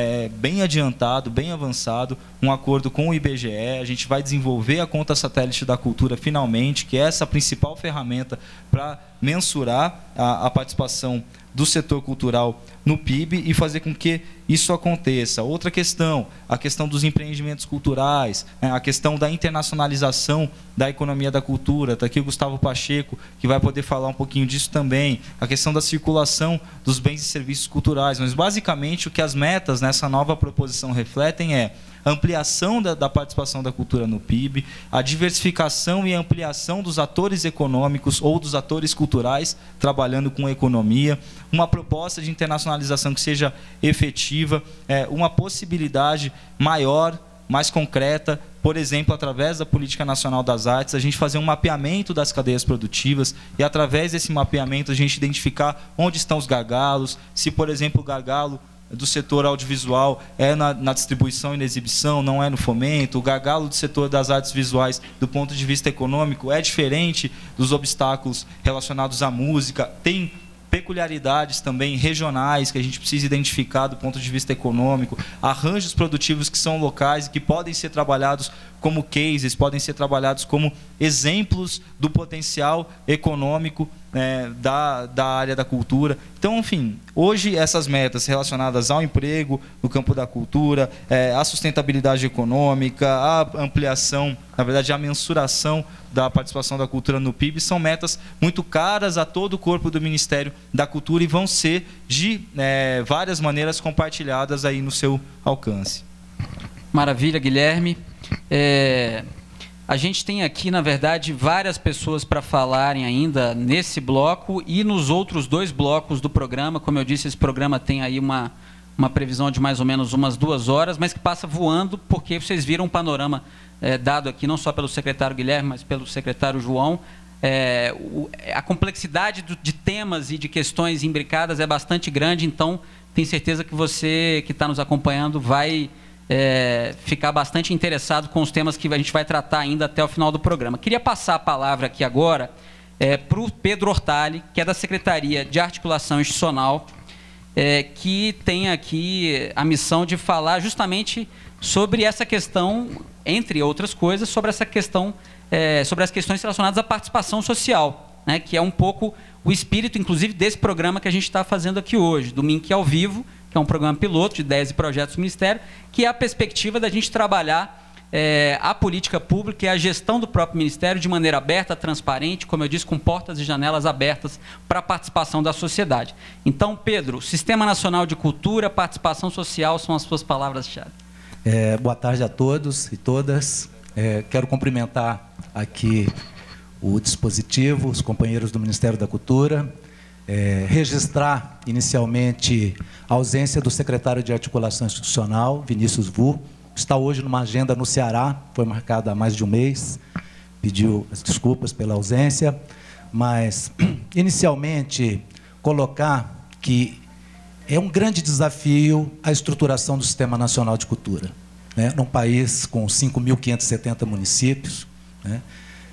bem adiantado, bem avançado, um acordo com o IBGE. A gente vai desenvolver a conta satélite da cultura, finalmente, que é essa principal ferramenta para mensurar a participação do setor cultural no PIB e fazer com que isso aconteça. Outra questão, a questão dos empreendimentos culturais, a questão da internacionalização da economia da cultura. Está aqui o Gustavo Pacheco, que vai poder falar um pouquinho disso também. A questão da circulação dos bens e serviços culturais. Mas, basicamente, o que as metas nessa nova proposição refletem é a ampliação da participação da cultura no PIB, a diversificação e ampliação dos atores econômicos ou dos atores culturais trabalhando com a economia, uma proposta de internacionalização que seja efetiva, uma possibilidade maior, mais concreta, por exemplo, através da Política Nacional das Artes, a gente fazer um mapeamento das cadeias produtivas e, através desse mapeamento, a gente identificar onde estão os gargalos, se, por exemplo, o gargalo do setor audiovisual é na distribuição e na exibição, não é no fomento. O gargalo do setor das artes visuais, do ponto de vista econômico, é diferente dos obstáculos relacionados à música. Tem peculiaridades também regionais que a gente precisa identificar do ponto de vista econômico, arranjos produtivos que são locais e que podem ser trabalhados como cases, podem ser trabalhados como exemplos do potencial econômico da área da cultura. Então, enfim, hoje essas metas relacionadas ao emprego no campo da cultura, à sustentabilidade econômica, à ampliação, na verdade, à mensuração da participação da cultura no PIB, são metas muito caras a todo o corpo do Ministério da Cultura e vão ser de várias maneiras compartilhadas aí no seu alcance. Maravilha, Guilherme. A gente tem aqui, na verdade, várias pessoas para falarem ainda nesse bloco e nos outros 2 blocos do programa. Como eu disse, esse programa tem aí uma previsão de mais ou menos umas 2 horas, mas que passa voando, porque vocês viram um panorama dado aqui, não só pelo secretário Guilherme, mas pelo secretário João. A complexidade de temas e de questões imbricadas é bastante grande, então tenho certeza que você que está nos acompanhando vai ficar bastante interessado com os temas que a gente vai tratar ainda até o final do programa. Queria passar a palavra aqui agora para o Pedro Hortali, que é da Secretaria de Articulação Institucional, que tem aqui a missão de falar justamente sobre essa questão, entre outras coisas, sobre essa questão, sobre as questões relacionadas à participação social, né, que é um pouco o espírito, inclusive, desse programa que a gente está fazendo aqui hoje, do MINC ao Vivo, que é um programa piloto de ideias e projetos do Ministério, que é a perspectiva da gente trabalhar a política pública e a gestão do próprio Ministério de maneira aberta, transparente, como eu disse, com portas e janelas abertas para a participação da sociedade. Então, Pedro, Sistema Nacional de Cultura, participação social são as suas palavras-chave. Boa tarde a todos e todas. Quero cumprimentar aqui o dispositivo, os companheiros do Ministério da Cultura, registrar inicialmente a ausência do secretário de Articulação Institucional, Vinícius Vu, está hoje numa agenda no Ceará, foi marcada há mais de um mês, pediu as desculpas pela ausência, mas inicialmente colocar que é um grande desafio a estruturação do Sistema Nacional de Cultura, né? Num país com 5.570 municípios, né?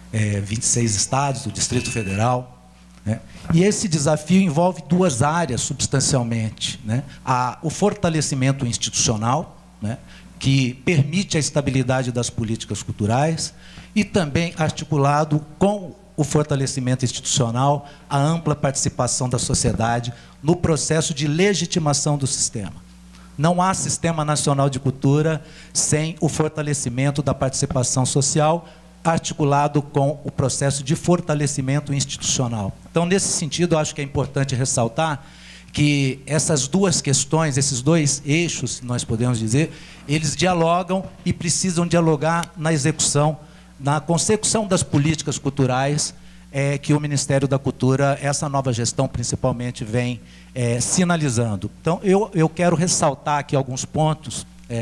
26 estados, o Distrito Federal, né? E esse desafio envolve 2 áreas substancialmente, né? O fortalecimento institucional, né? Que permite a estabilidade das políticas culturais e também articulado com o fortalecimento institucional, a ampla participação da sociedade no processo de legitimação do sistema. Não há Sistema Nacional de Cultura sem o fortalecimento da participação social, articulado com o processo de fortalecimento institucional. Então, nesse sentido, eu acho que é importante ressaltar que essas 2 questões, esses 2 eixos, nós podemos dizer, eles dialogam e precisam dialogar na execução, na consecução das políticas culturais que o Ministério da Cultura, essa nova gestão principalmente, vem sinalizando. Então, eu quero ressaltar aqui alguns pontos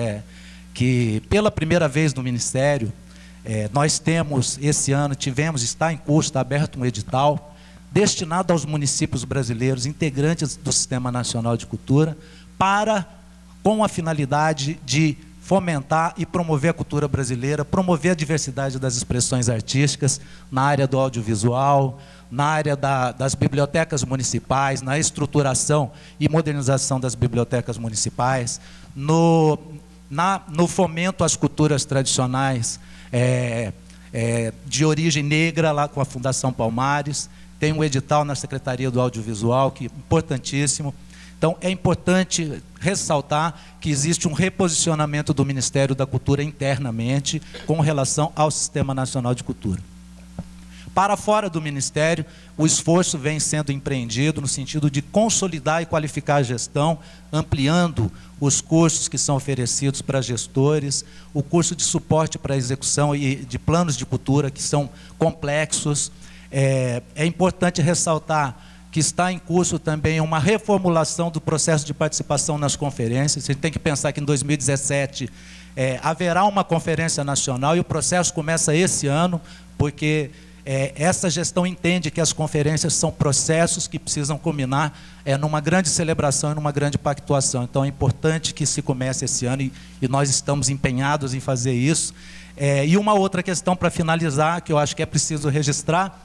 que, pela primeira vez no Ministério, nós temos, esse ano, está em curso, está aberto um edital destinado aos municípios brasileiros, integrantes do Sistema Nacional de Cultura, com a finalidade de fomentar e promover a cultura brasileira, promover a diversidade das expressões artísticas na área do audiovisual, na área das bibliotecas municipais, na estruturação e modernização das bibliotecas municipais, no fomento às culturas tradicionais de origem negra, lá com a Fundação Palmares. Tem um edital na Secretaria do Audiovisual, que é importantíssimo. Então, é importante ressaltar que existe um reposicionamento do Ministério da Cultura internamente com relação ao Sistema Nacional de Cultura. Para fora do Ministério, o esforço vem sendo empreendido no sentido de consolidar e qualificar a gestão, ampliando os cursos que são oferecidos para gestores, o curso de suporte para a execução e de planos de cultura, que são complexos. É importante ressaltar que está em curso também uma reformulação do processo de participação nas conferências. A gente tem que pensar que em 2017 haverá uma conferência nacional e o processo começa esse ano, porque essa gestão entende que as conferências são processos que precisam culminar numa grande celebração e numa grande pactuação. Então é importante que se comece esse ano e nós estamos empenhados em fazer isso. E uma outra questão para finalizar, que eu acho que é preciso registrar,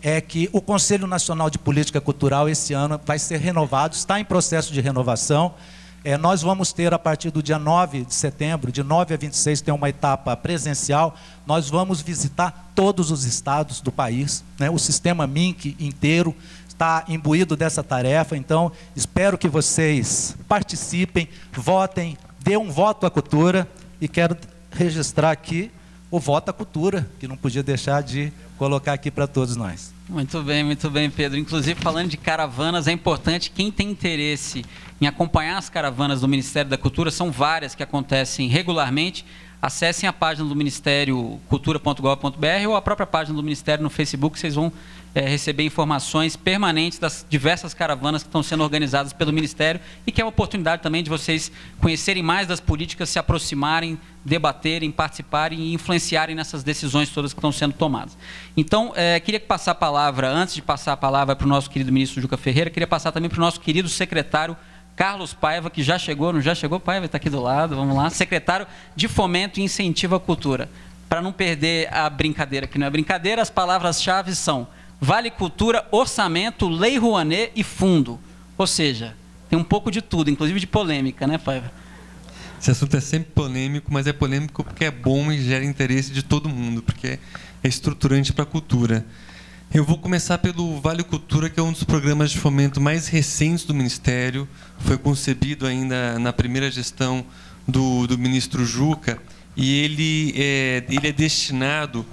é que o Conselho Nacional de Política Cultural esse ano vai ser renovado, está em processo de renovação. Nós vamos ter, a partir do dia 9 de setembro, de 9 a 26, tem uma etapa presencial. Nós vamos visitar todos os estados do país, né? O sistema MINC inteiro está imbuído dessa tarefa. Então, espero que vocês participem, votem, dê um voto à cultura. E quero registrar aqui o voto à cultura, que não podia deixar de colocar aqui para todos nós. Muito bem, Pedro. Inclusive, falando de caravanas, é importante, quem tem interesse em acompanhar as caravanas do Ministério da Cultura, são várias que acontecem regularmente. Acessem a página do Ministério, cultura.gov.br, ou a própria página do Ministério no Facebook, vocês vão receber informações permanentes das diversas caravanas que estão sendo organizadas pelo Ministério, e que é uma oportunidade também de vocês conhecerem mais das políticas, se aproximarem, debaterem, participarem e influenciarem nessas decisões todas que estão sendo tomadas. Então, queria passar a palavra, antes de passar a palavra para o nosso querido ministro Juca Ferreira, queria passar também para o nosso querido secretário Carlos Paiva, que já chegou, não já chegou, Paiva? Está aqui do lado, vamos lá. Secretário de Fomento e Incentivo à Cultura. Para não perder a brincadeira, que não é brincadeira, as palavras-chave são Vale Cultura, Orçamento, Lei Rouanet e Fundo. Ou seja, tem um pouco de tudo, inclusive de polêmica, né, Paiva? Esse assunto é sempre polêmico, mas é polêmico porque é bom e gera interesse de todo mundo, porque é estruturante para a cultura. Eu vou começar pelo Vale Cultura, que é um dos programas de fomento mais recentes do Ministério. Foi concebido ainda na primeira gestão do ministro Juca, e ele é destinado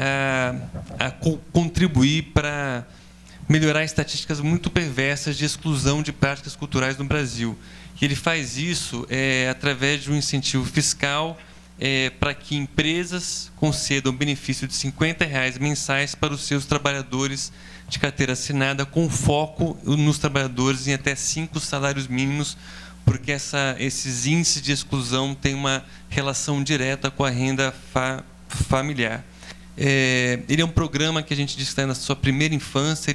a contribuir para melhorar estatísticas muito perversas de exclusão de práticas culturais no Brasil. E ele faz isso através de um incentivo fiscal para que empresas concedam benefício de R$50 mensais para os seus trabalhadores de carteira assinada, com foco nos trabalhadores em até 5 salários mínimos, porque esses índices de exclusão têm uma relação direta com a renda familiar. Ele é um programa que a gente diz que está na sua primeira infância.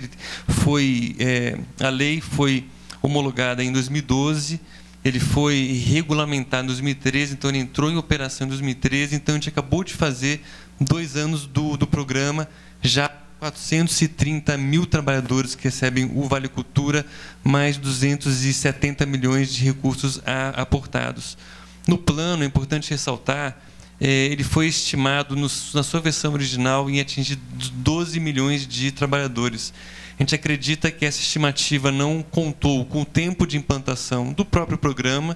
A lei foi homologada em 2012, ele foi regulamentado em 2013, então ele entrou em operação em 2013, então a gente acabou de fazer 2 anos do programa, já 430 mil trabalhadores que recebem o Vale Cultura, mais 270 milhões de recursos aportados. No plano, é importante ressaltar, ele foi estimado, na sua versão original, em atingir 12 milhões de trabalhadores. A gente acredita que essa estimativa não contou com o tempo de implantação do próprio programa,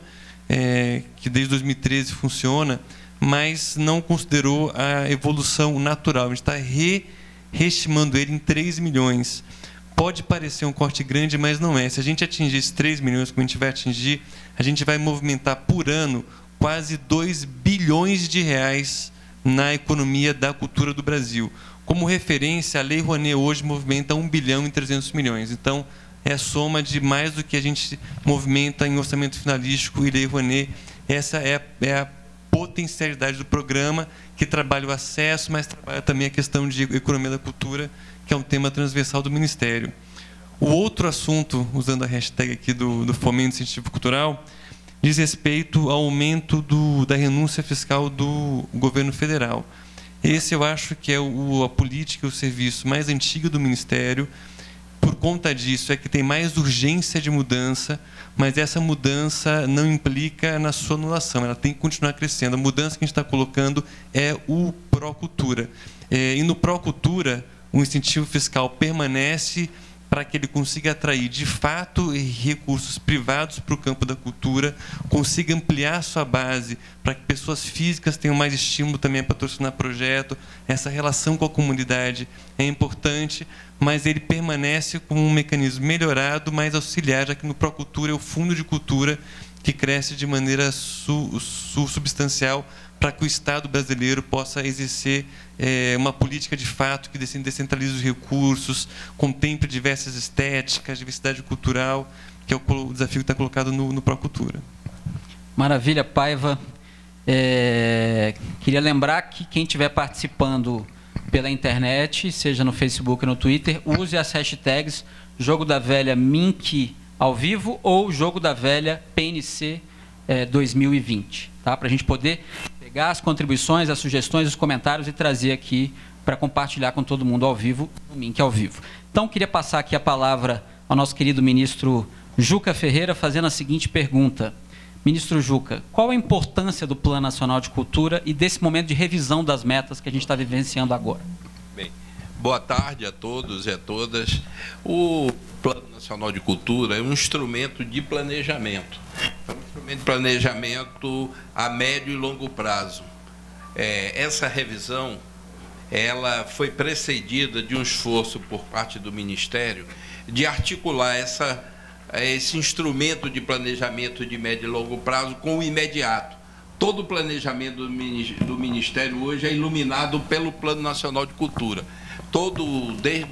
que desde 2013 funciona, mas não considerou a evolução natural. A gente está reestimando ele em 3 milhões. Pode parecer um corte grande, mas não é. Se a gente atingir esses 3 milhões, como a gente vai atingir, a gente vai movimentar por ano quase 2 bilhões de reais na economia da cultura do Brasil. Como referência, a Lei Rouanet hoje movimenta 1 bilhão e 300 milhões. Então, é a soma de mais do que a gente movimenta em orçamento finalístico e Lei Rouanet. Essa é a potencialidade do programa, que trabalha o acesso, mas trabalha também a questão de economia da cultura, que é um tema transversal do Ministério. O outro assunto, usando a hashtag aqui do Fomento e Incentivo Cultural, diz respeito ao aumento da renúncia fiscal do governo federal. Esse eu acho que é a política e o serviço mais antigo do Ministério. Por conta disso, é que tem mais urgência de mudança, mas essa mudança não implica na sua anulação, ela tem que continuar crescendo. A mudança que a gente está colocando é o Procultura. E no Procultura, o incentivo fiscal permanece para que ele consiga atrair, de fato, recursos privados para o campo da cultura, consiga ampliar sua base para que pessoas físicas tenham mais estímulo também a patrocinar projeto. Essa relação com a comunidade é importante, mas ele permanece como um mecanismo melhorado, mais auxiliar, já que no Procultura é o Fundo de Cultura que cresce de maneira substancial para que o Estado brasileiro possa exercer uma política de fato que descentralize os recursos, contemple diversas estéticas, diversidade cultural, que é o desafio que está colocado no Procultura. Maravilha, Paiva. Queria lembrar que quem estiver participando pela internet, seja no Facebook ou no Twitter, use as hashtags Jogo da Velha MINC ao vivo ou Jogo da Velha PNC 2020, tá? Para a gente poder pegar as contribuições, as sugestões, os comentários e trazer aqui para compartilhar com todo mundo ao vivo, no Mink ao vivo. Então, queria passar aqui a palavra ao nosso querido ministro Juca Ferreira, fazendo a seguinte pergunta. Ministro Juca, qual a importância do Plano Nacional de Cultura e desse momento de revisão das metas que a gente está vivenciando agora? Bem, boa tarde a todos e a todas. O Plano Nacional de Cultura é um instrumento de planejamento. É um instrumento de planejamento a médio e longo prazo. Essa revisão, ela foi precedida de um esforço por parte do Ministério de articular esse instrumento de planejamento de médio e longo prazo com o imediato. Todo o planejamento do Ministério hoje é iluminado pelo Plano Nacional de Cultura. Desde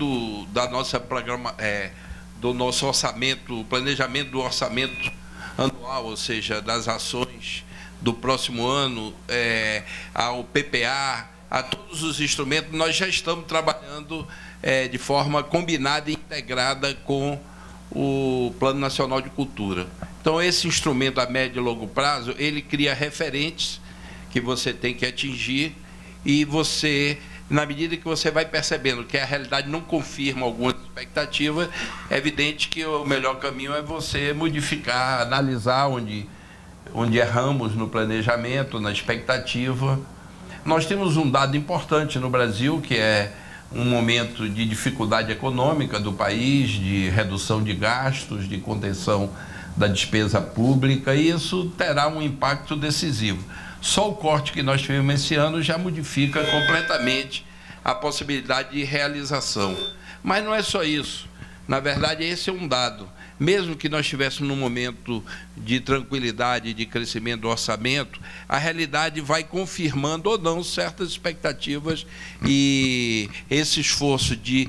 do nosso orçamento, o planejamento do orçamento anual, ou seja, das ações do próximo ano, ao PPA, a todos os instrumentos, nós já estamos trabalhando de forma combinada e integrada com o Plano Nacional de Cultura. Então, esse instrumento a médio e longo prazo, ele cria referentes que você tem que atingir e você, na medida que você vai percebendo que a realidade não confirma algumas expectativas, é evidente que o melhor caminho é você modificar, analisar onde erramos no planejamento, na expectativa. Nós temos um dado importante no Brasil, que é um momento de dificuldade econômica do país, de redução de gastos, de contenção da despesa pública, e isso terá um impacto decisivo. Só o corte que nós tivemos esse ano já modifica completamente a possibilidade de realização. Mas não é só isso. Na verdade, esse é um dado. Mesmo que nós estivéssemos num momento de tranquilidade, de crescimento do orçamento, a realidade vai confirmando ou não certas expectativas, e esse esforço de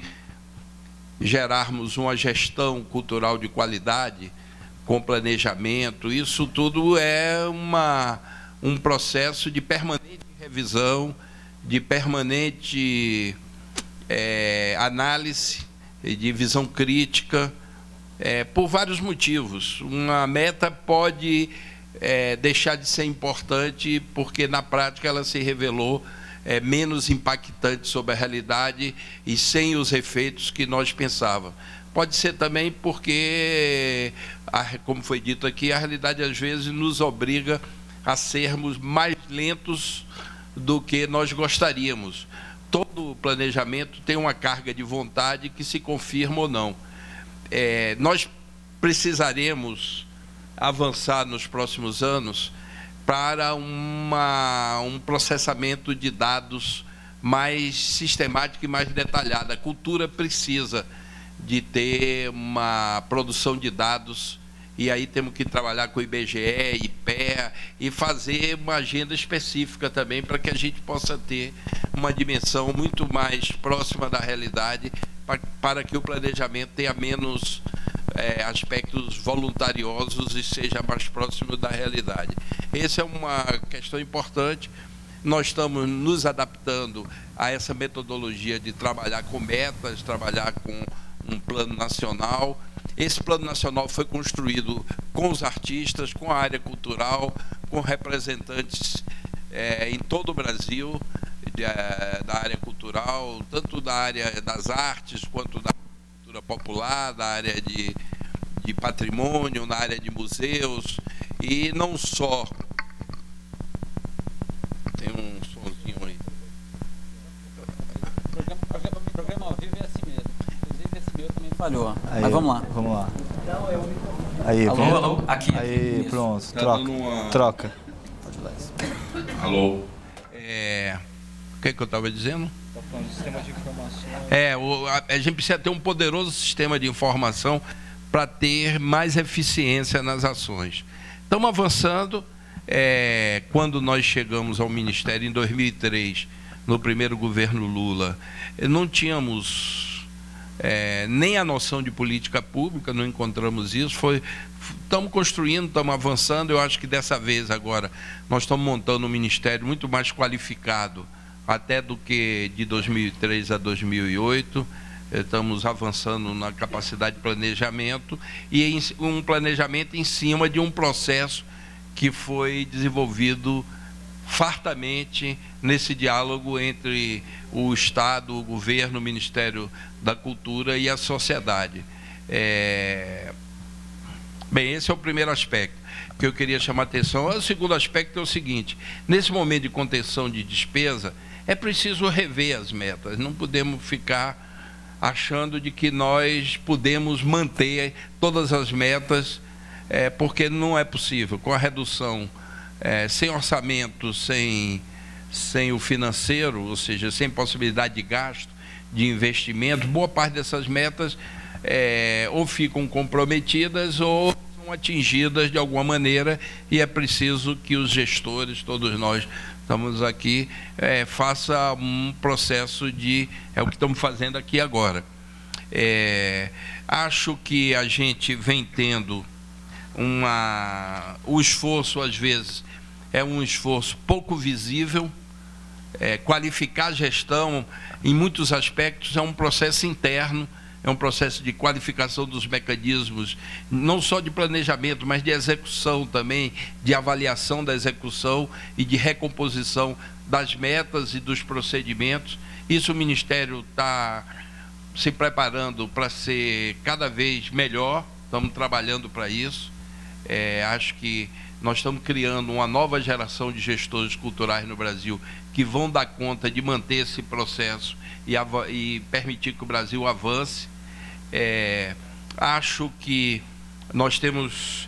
gerarmos uma gestão cultural de qualidade, com planejamento, isso tudo é um processo de permanente revisão, de permanente análise, de visão crítica, por vários motivos. Uma meta pode deixar de ser importante porque, na prática, ela se revelou menos impactante sobre a realidade e sem os efeitos que nós pensávamos. Pode ser também porque, como foi dito aqui, a realidade às vezes nos obriga a sermos mais lentos do que nós gostaríamos. Todo planejamento tem uma carga de vontade que se confirma ou não. Nós precisaremos avançar nos próximos anos para um processamento de dados mais sistemático e mais detalhado. A cultura precisa de ter uma produção de dados, e aí temos que trabalhar com o IBGE, IPEA, e fazer uma agenda específica também para que a gente possa ter uma dimensão muito mais próxima da realidade, para que o planejamento tenha menos aspectos voluntariosos e seja mais próximo da realidade. Essa é uma questão importante. Nós estamos nos adaptando a essa metodologia de trabalhar com metas, trabalhar com um plano nacional. Esse plano nacional foi construído com os artistas, com a área cultural, com representantes em todo o Brasil, da área cultural, tanto da área das artes, quanto da cultura popular, da área de patrimônio, na área de museus, e não só. Tem um sonzinho aí. O programa ao vivo é assim mesmo. Inclusive, esse meu também falhou. Aí, mas vamos lá. Vamos lá. Aí, alô, pronto. alô? Aqui. Aí, pronto. Tá Troca. Troca. Alô? O que eu estava dizendo? Está falando de sistema de informação. A gente precisa ter um poderoso sistema de informação para ter mais eficiência nas ações. Estamos avançando. Quando nós chegamos ao Ministério em 2003, no primeiro governo Lula, não tínhamos nem a noção de política pública, não encontramos isso. Estamos construindo, estamos avançando. Eu acho que dessa vez agora nós estamos montando um ministério muito mais qualificado até do que de 2003 a 2008. Estamos avançando na capacidade de planejamento, e um planejamento em cima de um processo que foi desenvolvido fartamente nesse diálogo entre o Estado, o governo, o Ministério da Cultura e a sociedade. Bem, esse é o primeiro aspecto que eu queria chamar a atenção. O segundo aspecto é o seguinte: nesse momento de contenção de despesa, é preciso rever as metas. Não podemos ficar achando de que nós podemos manter todas as metas, porque não é possível. Com a redução, sem orçamento, sem o financeiro, ou seja, sem possibilidade de gasto, de investimento, boa parte dessas metas ou ficam comprometidas ou são atingidas de alguma maneira, e é preciso que os gestores, todos nós estamos aqui, faça um processo de... É o que estamos fazendo aqui agora. Acho que a gente vem tendo o esforço, às vezes, é um esforço pouco visível. Qualificar a gestão, em muitos aspectos, é um processo interno, é um processo de qualificação dos mecanismos, não só de planejamento, mas de execução também, de avaliação da execução e de recomposição das metas e dos procedimentos. Isso o Ministério está se preparando para ser cada vez melhor, estamos trabalhando para isso. Acho que nós estamos criando uma nova geração de gestores culturais no Brasil que vão dar conta de manter esse processo e permitir que o Brasil avance. Acho que nós temos...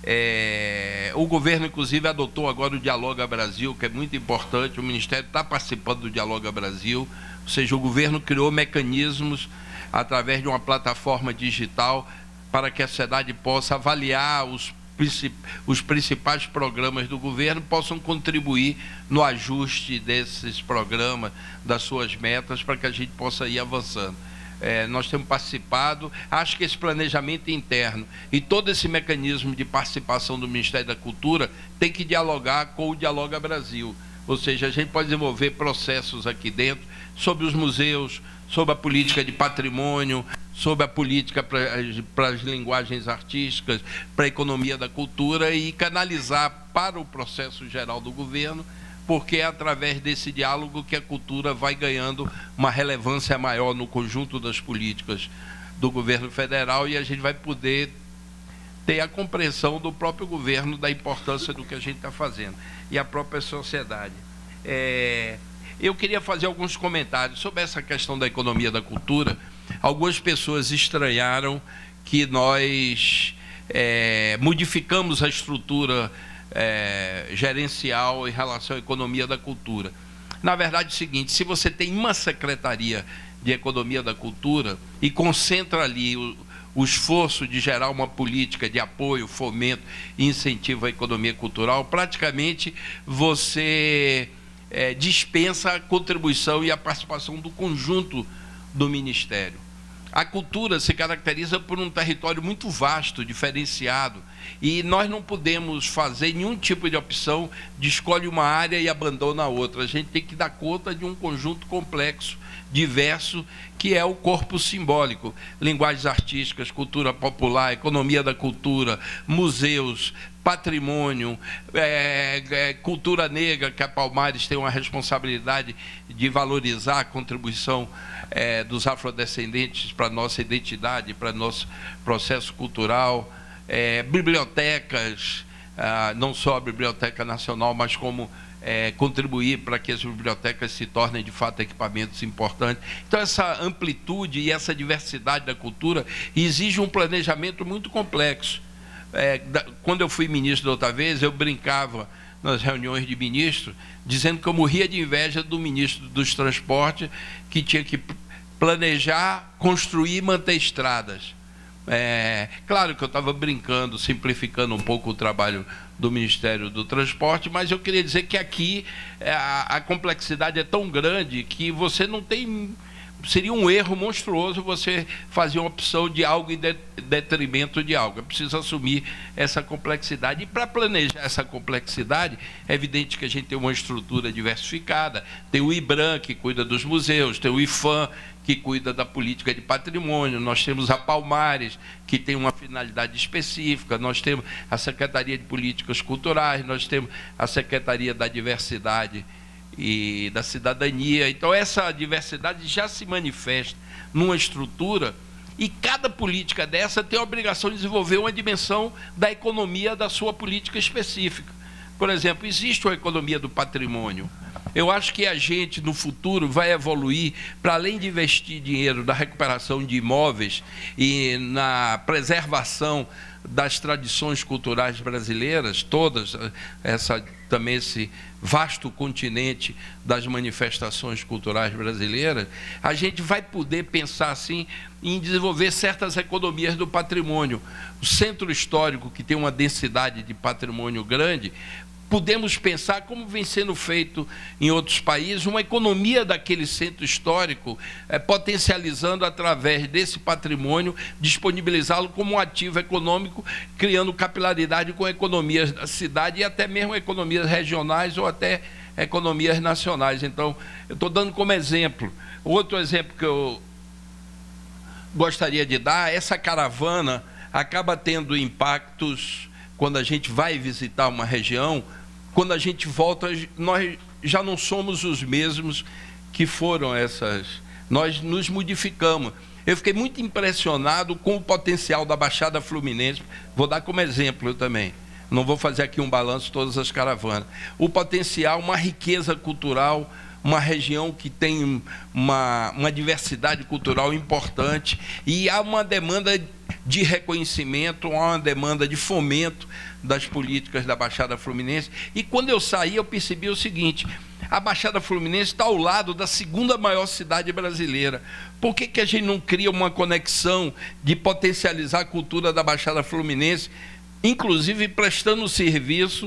o governo, inclusive, adotou agora o Dialoga Brasil, que é muito importante. O Ministério está participando do Dialoga Brasil, ou seja, o governo criou mecanismos através de uma plataforma digital para que a sociedade possa avaliar os principais programas do governo, possam contribuir no ajuste desses programas, das suas metas, para que a gente possa ir avançando. Nós temos participado. Acho que esse planejamento interno e todo esse mecanismo de participação do Ministério da Cultura tem que dialogar com o Dialoga Brasil. Ou seja, a gente pode desenvolver processos aqui dentro sobre os museus, sobre a política de patrimônio, sobre a política para as linguagens artísticas, para a economia da cultura, e canalizar para o processo geral do governo, porque é através desse diálogo que a cultura vai ganhando uma relevância maior no conjunto das políticas do governo federal, e a gente vai poder ter a compreensão do próprio governo da importância do que a gente está fazendo, e a própria sociedade. Eu queria fazer alguns comentários sobre essa questão da economia da cultura. Algumas pessoas estranharam que nós modificamos a estrutura gerencial em relação à economia da cultura. Na verdade, é o seguinte: se você tem uma secretaria de economia da cultura e concentra ali o esforço de gerar uma política de apoio, fomento e incentivo à economia cultural, praticamente você dispensa a contribuição e a participação do conjunto do Ministério. A cultura se caracteriza por um território muito vasto, diferenciado, e nós não podemos fazer nenhum tipo de opção de escolhe uma área e abandona a outra. A gente tem que dar conta de um conjunto complexo, diverso, que é o corpo simbólico: linguagens artísticas, cultura popular, economia da cultura, museus, patrimônio, cultura negra, que a Palmares tem uma responsabilidade de valorizar a contribuição dos afrodescendentes para a nossa identidade, para nosso processo cultural, bibliotecas, não só a Biblioteca Nacional, mas como contribuir para que as bibliotecas se tornem de fato equipamentos importantes. Então, essa amplitude e essa diversidade da cultura exige um planejamento muito complexo. Quando eu fui ministro da outra vez, eu brincava nas reuniões de ministros, dizendo que eu morria de inveja do ministro dos Transportes, que tinha que planejar, construir e manter estradas. Claro que eu estava brincando, simplificando um pouco o trabalho do Ministério do Transporte, mas eu queria dizer que aqui a complexidade é tão grande que você não tem... Seria um erro monstruoso você fazer uma opção de algo em detrimento de algo. É preciso assumir essa complexidade. E para planejar essa complexidade, é evidente que a gente tem uma estrutura diversificada. Tem o IBRAM, que cuida dos museus, tem o IFAM, que cuida da política de patrimônio, nós temos a Palmares, que tem uma finalidade específica, nós temos a Secretaria de Políticas Culturais, nós temos a Secretaria da Diversidade e da Cidadania. Então, essa diversidade já se manifesta numa estrutura, e cada política dessa tem a obrigação de desenvolver uma dimensão da economia da sua política específica. Por exemplo, existe uma economia do patrimônio. Eu acho que a gente, no futuro, vai evoluir para, além de investir dinheiro na recuperação de imóveis e na preservação das tradições culturais brasileiras, todas, também esse vasto continente das manifestações culturais brasileiras, a gente vai poder pensar, assim, em desenvolver certas economias do patrimônio. O centro histórico, que tem uma densidade de patrimônio grande, podemos pensar, como vem sendo feito em outros países, uma economia daquele centro histórico, potencializando através desse patrimônio, disponibilizá-lo como um ativo econômico, criando capilaridade com economias da cidade e até mesmo economias regionais ou até economias nacionais. Então, eu estou dando como exemplo. Outro exemplo que eu gostaria de dar, essa caravana acaba tendo impactos quando a gente vai visitar uma região. Quando a gente volta, nós já não somos os mesmos que foram essas. Nós nos modificamos. Eu fiquei muito impressionado com o potencial da Baixada Fluminense. Vou dar como exemplo eu também. Não vou fazer aqui um balanço de todas as caravanas. O potencial, uma riqueza cultural, uma região que tem uma diversidade cultural importante, e há uma demanda de reconhecimento, há uma demanda de fomento das políticas da Baixada Fluminense. E quando eu saí, eu percebi o seguinte: a Baixada Fluminense está ao lado da segunda maior cidade brasileira. Por que a gente não cria uma conexão de potencializar a cultura da Baixada Fluminense, inclusive prestando serviço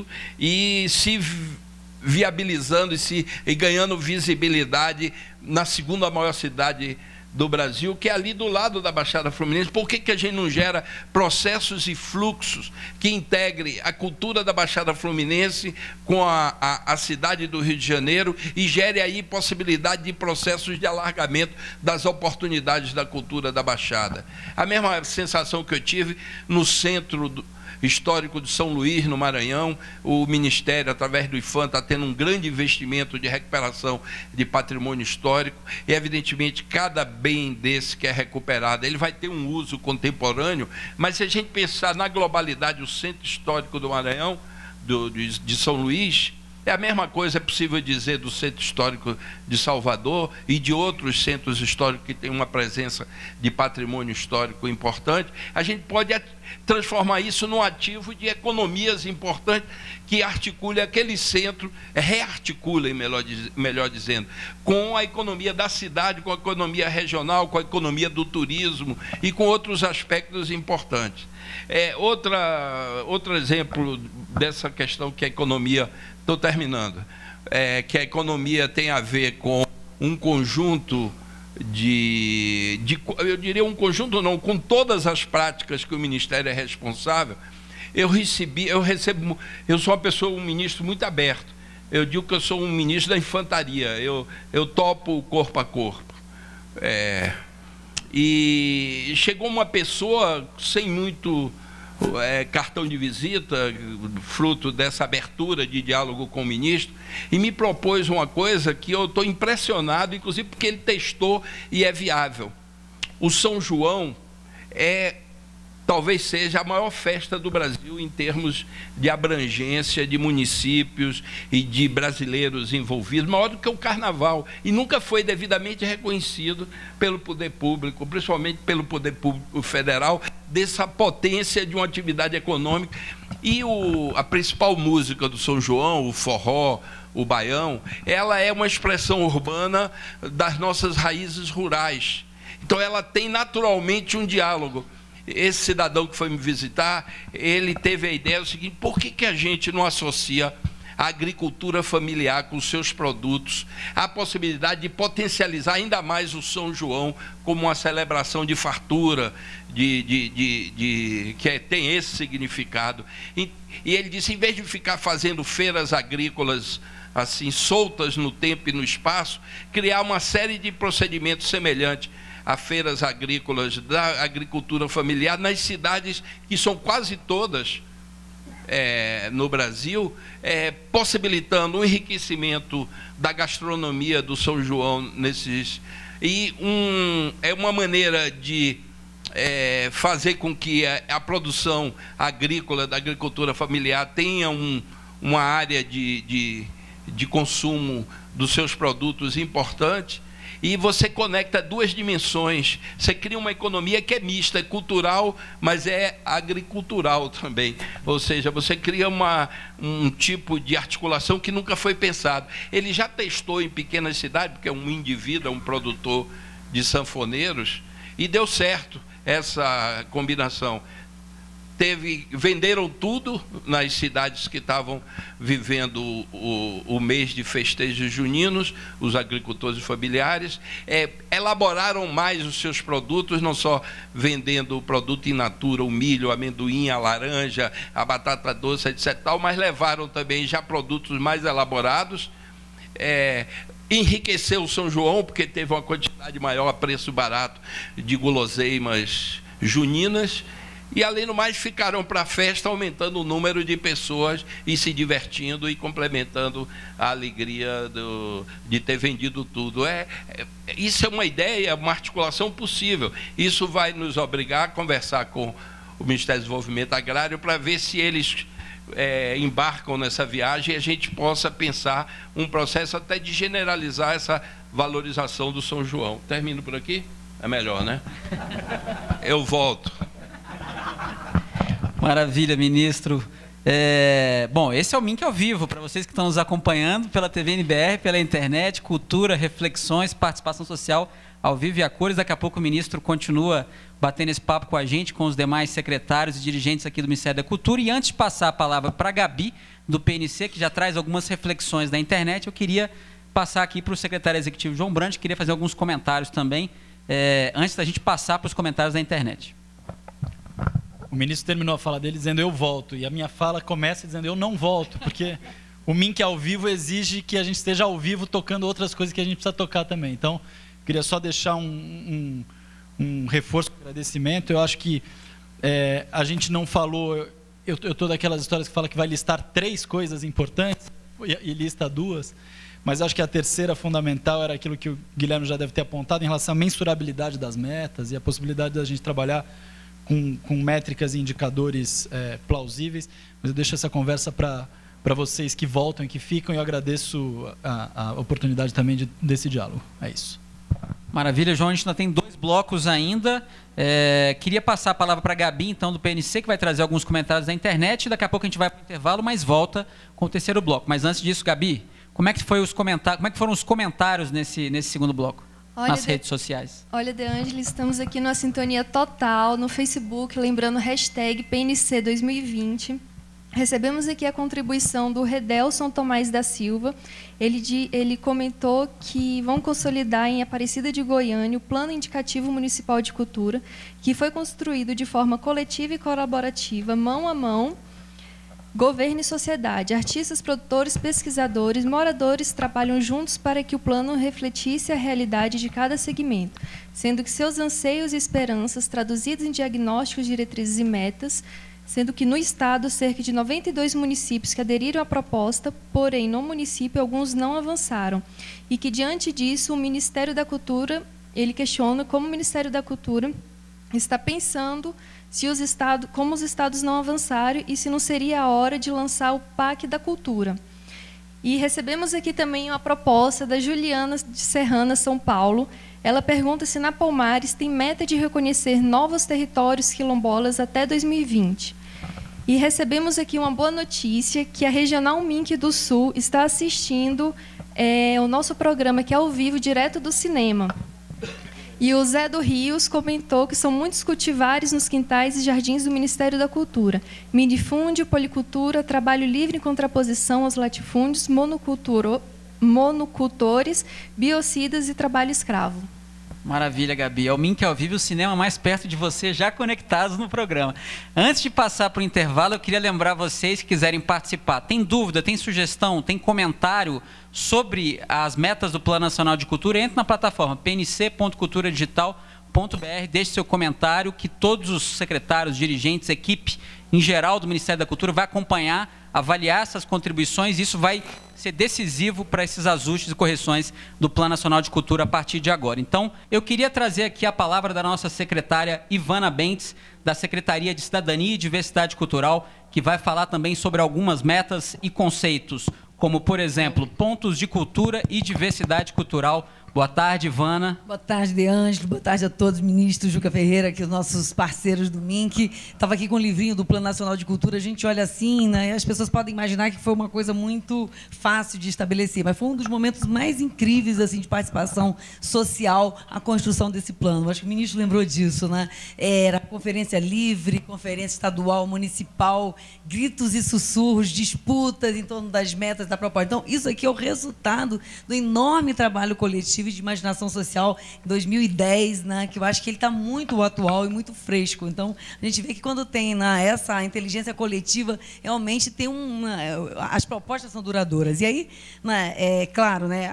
e se viabilizando e ganhando visibilidade na segunda maior cidade do Brasil, que é ali do lado da Baixada Fluminense? Por que a gente não gera processos e fluxos que integre a cultura da Baixada Fluminense com a cidade do Rio de Janeiro e gere aí possibilidade de processos de alargamento das oportunidades da cultura da Baixada? A mesma sensação que eu tive no centro histórico de São Luís, no Maranhão. O Ministério, através do IFAM, está tendo um grande investimento de recuperação de patrimônio histórico, e, evidentemente, cada bem desse que é recuperado, ele vai ter um uso contemporâneo, mas se a gente pensar na globalidade, o Centro Histórico do Maranhão, de São Luís, é a mesma coisa, é possível dizer, do Centro Histórico de Salvador e de outros centros históricos que têm uma presença de patrimônio histórico importante. A gente pode transformar isso num ativo de economias importantes que articule aquele centro, rearticule, melhor dizendo, com a economia da cidade, com a economia regional, com a economia do turismo e com outros aspectos importantes. Outro exemplo dessa questão que a economia... Estou terminando. Que a economia tem a ver com um conjunto eu diria um conjunto não, com todas as práticas que o Ministério é responsável. Eu sou uma pessoa, um ministro muito aberto. Eu digo que eu sou um ministro da infantaria. Eu topo corpo a corpo. E chegou uma pessoa sem muito cartão de visita, fruto dessa abertura de diálogo com o ministro, e me propôs uma coisa que eu estou impressionado, inclusive porque ele testou e é viável. O São João talvez seja a maior festa do Brasil em termos de abrangência de municípios e de brasileiros envolvidos, maior do que o Carnaval, e nunca foi devidamente reconhecido pelo poder público, principalmente pelo poder público federal, dessa potência de uma atividade econômica. E a principal música do São João, o forró, o baião, ela é uma expressão urbana das nossas raízes rurais. Então ela tem naturalmente um diálogo. Esse cidadão que foi me visitar, ele teve a ideia do seguinte: por que a gente não associa a agricultura familiar com seus produtos, a possibilidade de potencializar ainda mais o São João como uma celebração de fartura, que tem esse significado. E ele disse, em vez de ficar fazendo feiras agrícolas assim soltas no tempo e no espaço, criar uma série de procedimentos semelhantes a feiras agrícolas da agricultura familiar nas cidades que são quase todas no Brasil, possibilitando um enriquecimento da gastronomia do São João nesses. E é uma maneira de fazer com que a produção agrícola da agricultura familiar tenha uma área de consumo dos seus produtos importante. E você conecta duas dimensões, você cria uma economia que é mista, é cultural, mas é agricultural também. Ou seja, você cria um tipo de articulação que nunca foi pensado. Ele já testou em pequenas cidades, porque é um indivíduo, é um produtor de sanfoneiros, e deu certo essa combinação. Venderam tudo nas cidades que estavam vivendo o mês de festejos juninos, os agricultores familiares, elaboraram mais os seus produtos, não só vendendo o produto in natura, o milho, o amendoim, a laranja, a batata doce, etc., mas levaram também já produtos mais elaborados, enriqueceu o São João, porque teve uma quantidade maior a preço barato de guloseimas juninas, e, além do mais, ficaram para a festa, aumentando o número de pessoas e se divertindo e complementando a alegria de ter vendido tudo. Isso é uma ideia, uma articulação possível. Isso vai nos obrigar a conversar com o Ministério do Desenvolvimento Agrário para ver se eles embarcam nessa viagem e a gente possa pensar um processo até de generalizar essa valorização do São João. Termino por aqui? É melhor, né? Eu volto. Maravilha, ministro. Bom, esse é o Mink ao Vivo, para vocês que estão nos acompanhando pela TV NBR, pela internet, cultura, reflexões, participação social ao vivo e a cores. Daqui a pouco o ministro continua batendo esse papo com a gente, com os demais secretários e dirigentes aqui do Ministério da Cultura. E antes de passar a palavra para a Gabi, do PNC, que já traz algumas reflexões da internet, eu queria passar aqui para o secretário executivo João Brandt, queria fazer alguns comentários também, antes da gente passar para os comentários da internet. O ministro terminou a fala dele dizendo eu volto, e a minha fala começa dizendo eu não volto, porque o Mink ao Vivo exige que a gente esteja ao vivo tocando outras coisas que a gente precisa tocar também. Então, queria só deixar um reforço de agradecimento. Eu acho que a gente não falou, eu estou daquelas histórias que fala que vai listar 3 coisas importantes e lista 2, mas acho que a terceira fundamental era aquilo que o Guilherme já deve ter apontado em relação à mensurabilidade das metas e a possibilidade da gente trabalhar com métricas e indicadores plausíveis. Mas eu deixo essa conversa para vocês que voltam e que ficam, e eu agradeço a oportunidade também desse diálogo. É isso. Maravilha, João. A gente ainda tem 2 blocos ainda. Queria passar a palavra para a Gabi, então, do PNC, que vai trazer alguns comentários da internet. Daqui a pouco a gente vai para o intervalo, mas volta com o terceiro bloco. Mas antes disso, Gabi, como é que foram os comentários nesse segundo bloco? Nas redes sociais. Olha, De Angelis, estamos aqui numa sintonia total no Facebook, lembrando hashtag PNC 2020. Recebemos aqui a contribuição do Redelson Tomás da Silva. Ele comentou que vão consolidar em Aparecida de Goiânia o Plano Indicativo Municipal de Cultura, que foi construído de forma coletiva e colaborativa, mão a mão, governo e sociedade. Artistas, produtores, pesquisadores, moradores trabalham juntos para que o plano refletisse a realidade de cada segmento, sendo que seus anseios e esperanças traduzidos em diagnósticos, diretrizes e metas, sendo que no Estado, cerca de 92 municípios que aderiram à proposta, porém, no município, alguns não avançaram. E que, diante disso, o Ministério da Cultura, ele questiona como o Ministério da Cultura está pensando como os estados não avançaram e se não seria a hora de lançar o PAC da Cultura. E recebemos aqui também uma proposta da Juliana de Serrana, São Paulo. Ela pergunta se na Palmares tem meta de reconhecer novos territórios quilombolas até 2020. E recebemos aqui uma boa notícia, que a Regional Mink do Sul está assistindo o nosso programa, que é ao vivo, direto do cinema. E o Zé do Rios comentou que são muitos cultivares nos quintais e jardins do Ministério da Cultura. Minifúndio, policultura, trabalho livre em contraposição aos latifúndios, monocultores, biocidas e trabalho escravo. Maravilha, Gabi. É o Mink ao Vivo, o cinema mais perto de você, já conectados no programa. Antes de passar para o intervalo, eu queria lembrar vocês que quiserem participar. Tem dúvida, tem sugestão, tem comentário sobre as metas do Plano Nacional de Cultura? Entre na plataforma pnc.culturadigital.br, deixe seu comentário, que todos os secretários, dirigentes, equipe em geral do Ministério da Cultura vai acompanhar, avaliar essas contribuições. Isso vai ser decisivo para esses ajustes e correções do Plano Nacional de Cultura a partir de agora. Então, eu queria trazer aqui a palavra da nossa secretária Ivana Bentes, da Secretaria de Cidadania e Diversidade Cultural, que vai falar também sobre algumas metas e conceitos, como, por exemplo, pontos de cultura e diversidade cultural. Boa tarde, Ivana. Boa tarde, De Ângelo. Boa tarde a todos, ministro Juca Ferreira, aqui os nossos parceiros do MINC. Estava aqui com o livrinho do Plano Nacional de Cultura. A gente olha assim, né? E as pessoas podem imaginar que foi uma coisa muito fácil de estabelecer, mas foi um dos momentos mais incríveis assim, de participação social, a construção desse plano. Acho que o ministro lembrou disso, né? Era conferência livre, conferência estadual, municipal, gritos e sussurros, disputas em torno das metas da proposta. Então, isso aqui é o resultado do enorme trabalho coletivo de imaginação social em 2010, né, que eu acho que ele está muito atual e muito fresco. Então, a gente vê que quando tem essa inteligência coletiva, realmente tem as propostas são duradouras. E aí, né, claro, né,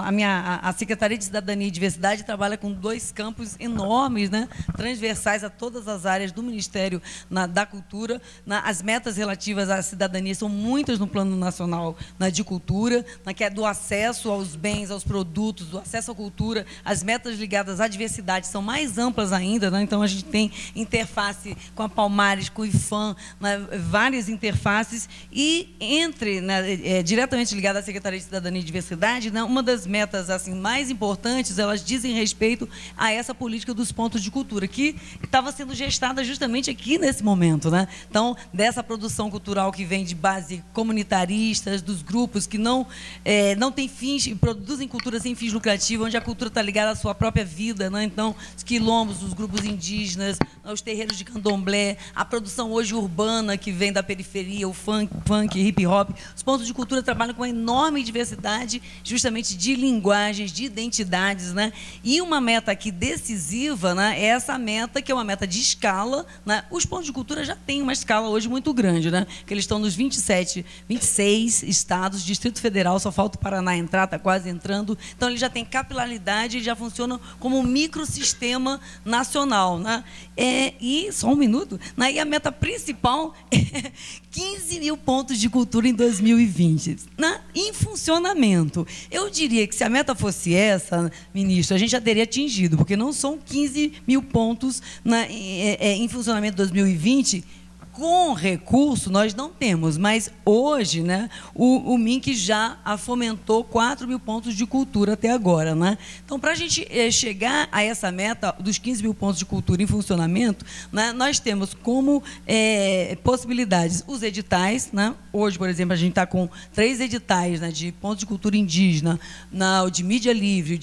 a Secretaria de Cidadania e Diversidade trabalha com 2 campos enormes, né, transversais a todas as áreas do Ministério da Cultura. As metas relativas à cidadania são muitas no Plano Nacional de Cultura, que é do acesso aos bens, aos produtos, do acesso à cultura. As metas ligadas à diversidade são mais amplas ainda, né? Então, a gente tem interface com a Palmares, com o IFAM, né? Várias interfaces, e diretamente ligada à Secretaria de Cidadania e Diversidade, né? Uma das metas assim, mais importantes, elas dizem respeito a essa política dos pontos de cultura, que estava sendo gestada justamente aqui nesse momento, né? Então, dessa produção cultural que vem de base comunitaristas, dos grupos que não têm fins, produzem cultura sem fins lucrativos, onde a cultura está ligada à sua própria vida, né? Então, os quilombos, os grupos indígenas, os terreiros de candomblé, a produção hoje urbana que vem da periferia, o funk, hip hop. Os pontos de cultura trabalham com uma enorme diversidade, justamente de linguagens, de identidades, né? E uma meta aqui decisiva, né, é essa meta, que é uma meta de escala, né? Os pontos de cultura já têm uma escala hoje muito grande, né? Que eles estão nos 26 estados, Distrito Federal, só falta o Paraná entrar, está quase entrando. Então, ele já tem capilaridade e já funciona como um microsistema nacional, né? E, só um minuto, né? E a meta principal é 15 mil pontos de cultura em 2020, né? Em funcionamento. Eu diria que se a meta fosse essa, ministro, a gente já teria atingido, porque não são 15 mil pontos, né, em funcionamento em 2020. Com recurso, nós não temos, mas hoje, né, o MINC já fomentou 4 mil pontos de cultura até agora, né? Então, para a gente chegar a essa meta dos 15 mil pontos de cultura em funcionamento, né, nós temos como possibilidades os editais, né? Hoje, por exemplo, a gente está com 3 editais, né, de pontos de cultura indígena, o de mídia livre,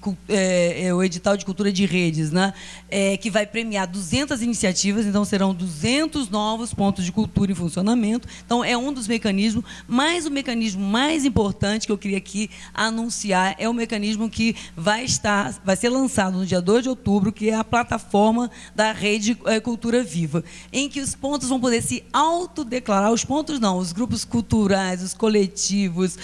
o edital de cultura de redes, né, que vai premiar 200 iniciativas, então serão 200 novos pontos de cultura em funcionamento. Então, é um dos mecanismos, mas o mecanismo mais importante que eu queria aqui anunciar é o mecanismo que vai ser lançado no dia 2 de outubro, que é a plataforma da Rede Cultura Viva, em que os pontos vão poder se autodeclarar, os pontos não, os grupos culturais, os coletivos,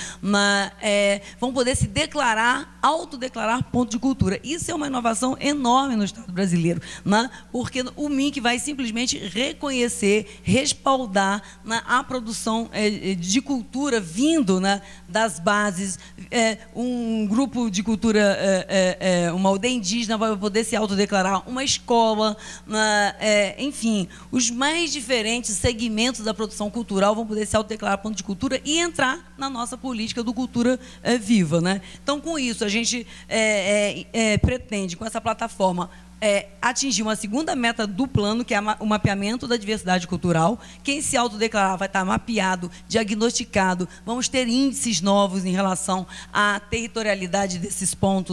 vão poder se autodeclarar ponto de cultura. Isso é uma inovação enorme no Estado brasileiro, né? Porque o MINC vai simplesmente reconhecer, respaldar, né, a produção de cultura vindo, né, das bases. Um grupo de cultura, uma aldeia indígena vai poder se autodeclarar uma escola, enfim, os mais diferentes segmentos da produção cultural vão poder se autodeclarar ponto de cultura e entrar na nossa política do Cultura Viva, né? Então, com isso, a gente pretende, com essa plataforma, atingir uma segunda meta do plano, que é o mapeamento da diversidade cultural. Quem se autodeclarar vai estar mapeado, diagnosticado, vamos ter índices novos em relação à territorialidade desses pontos, né? Então,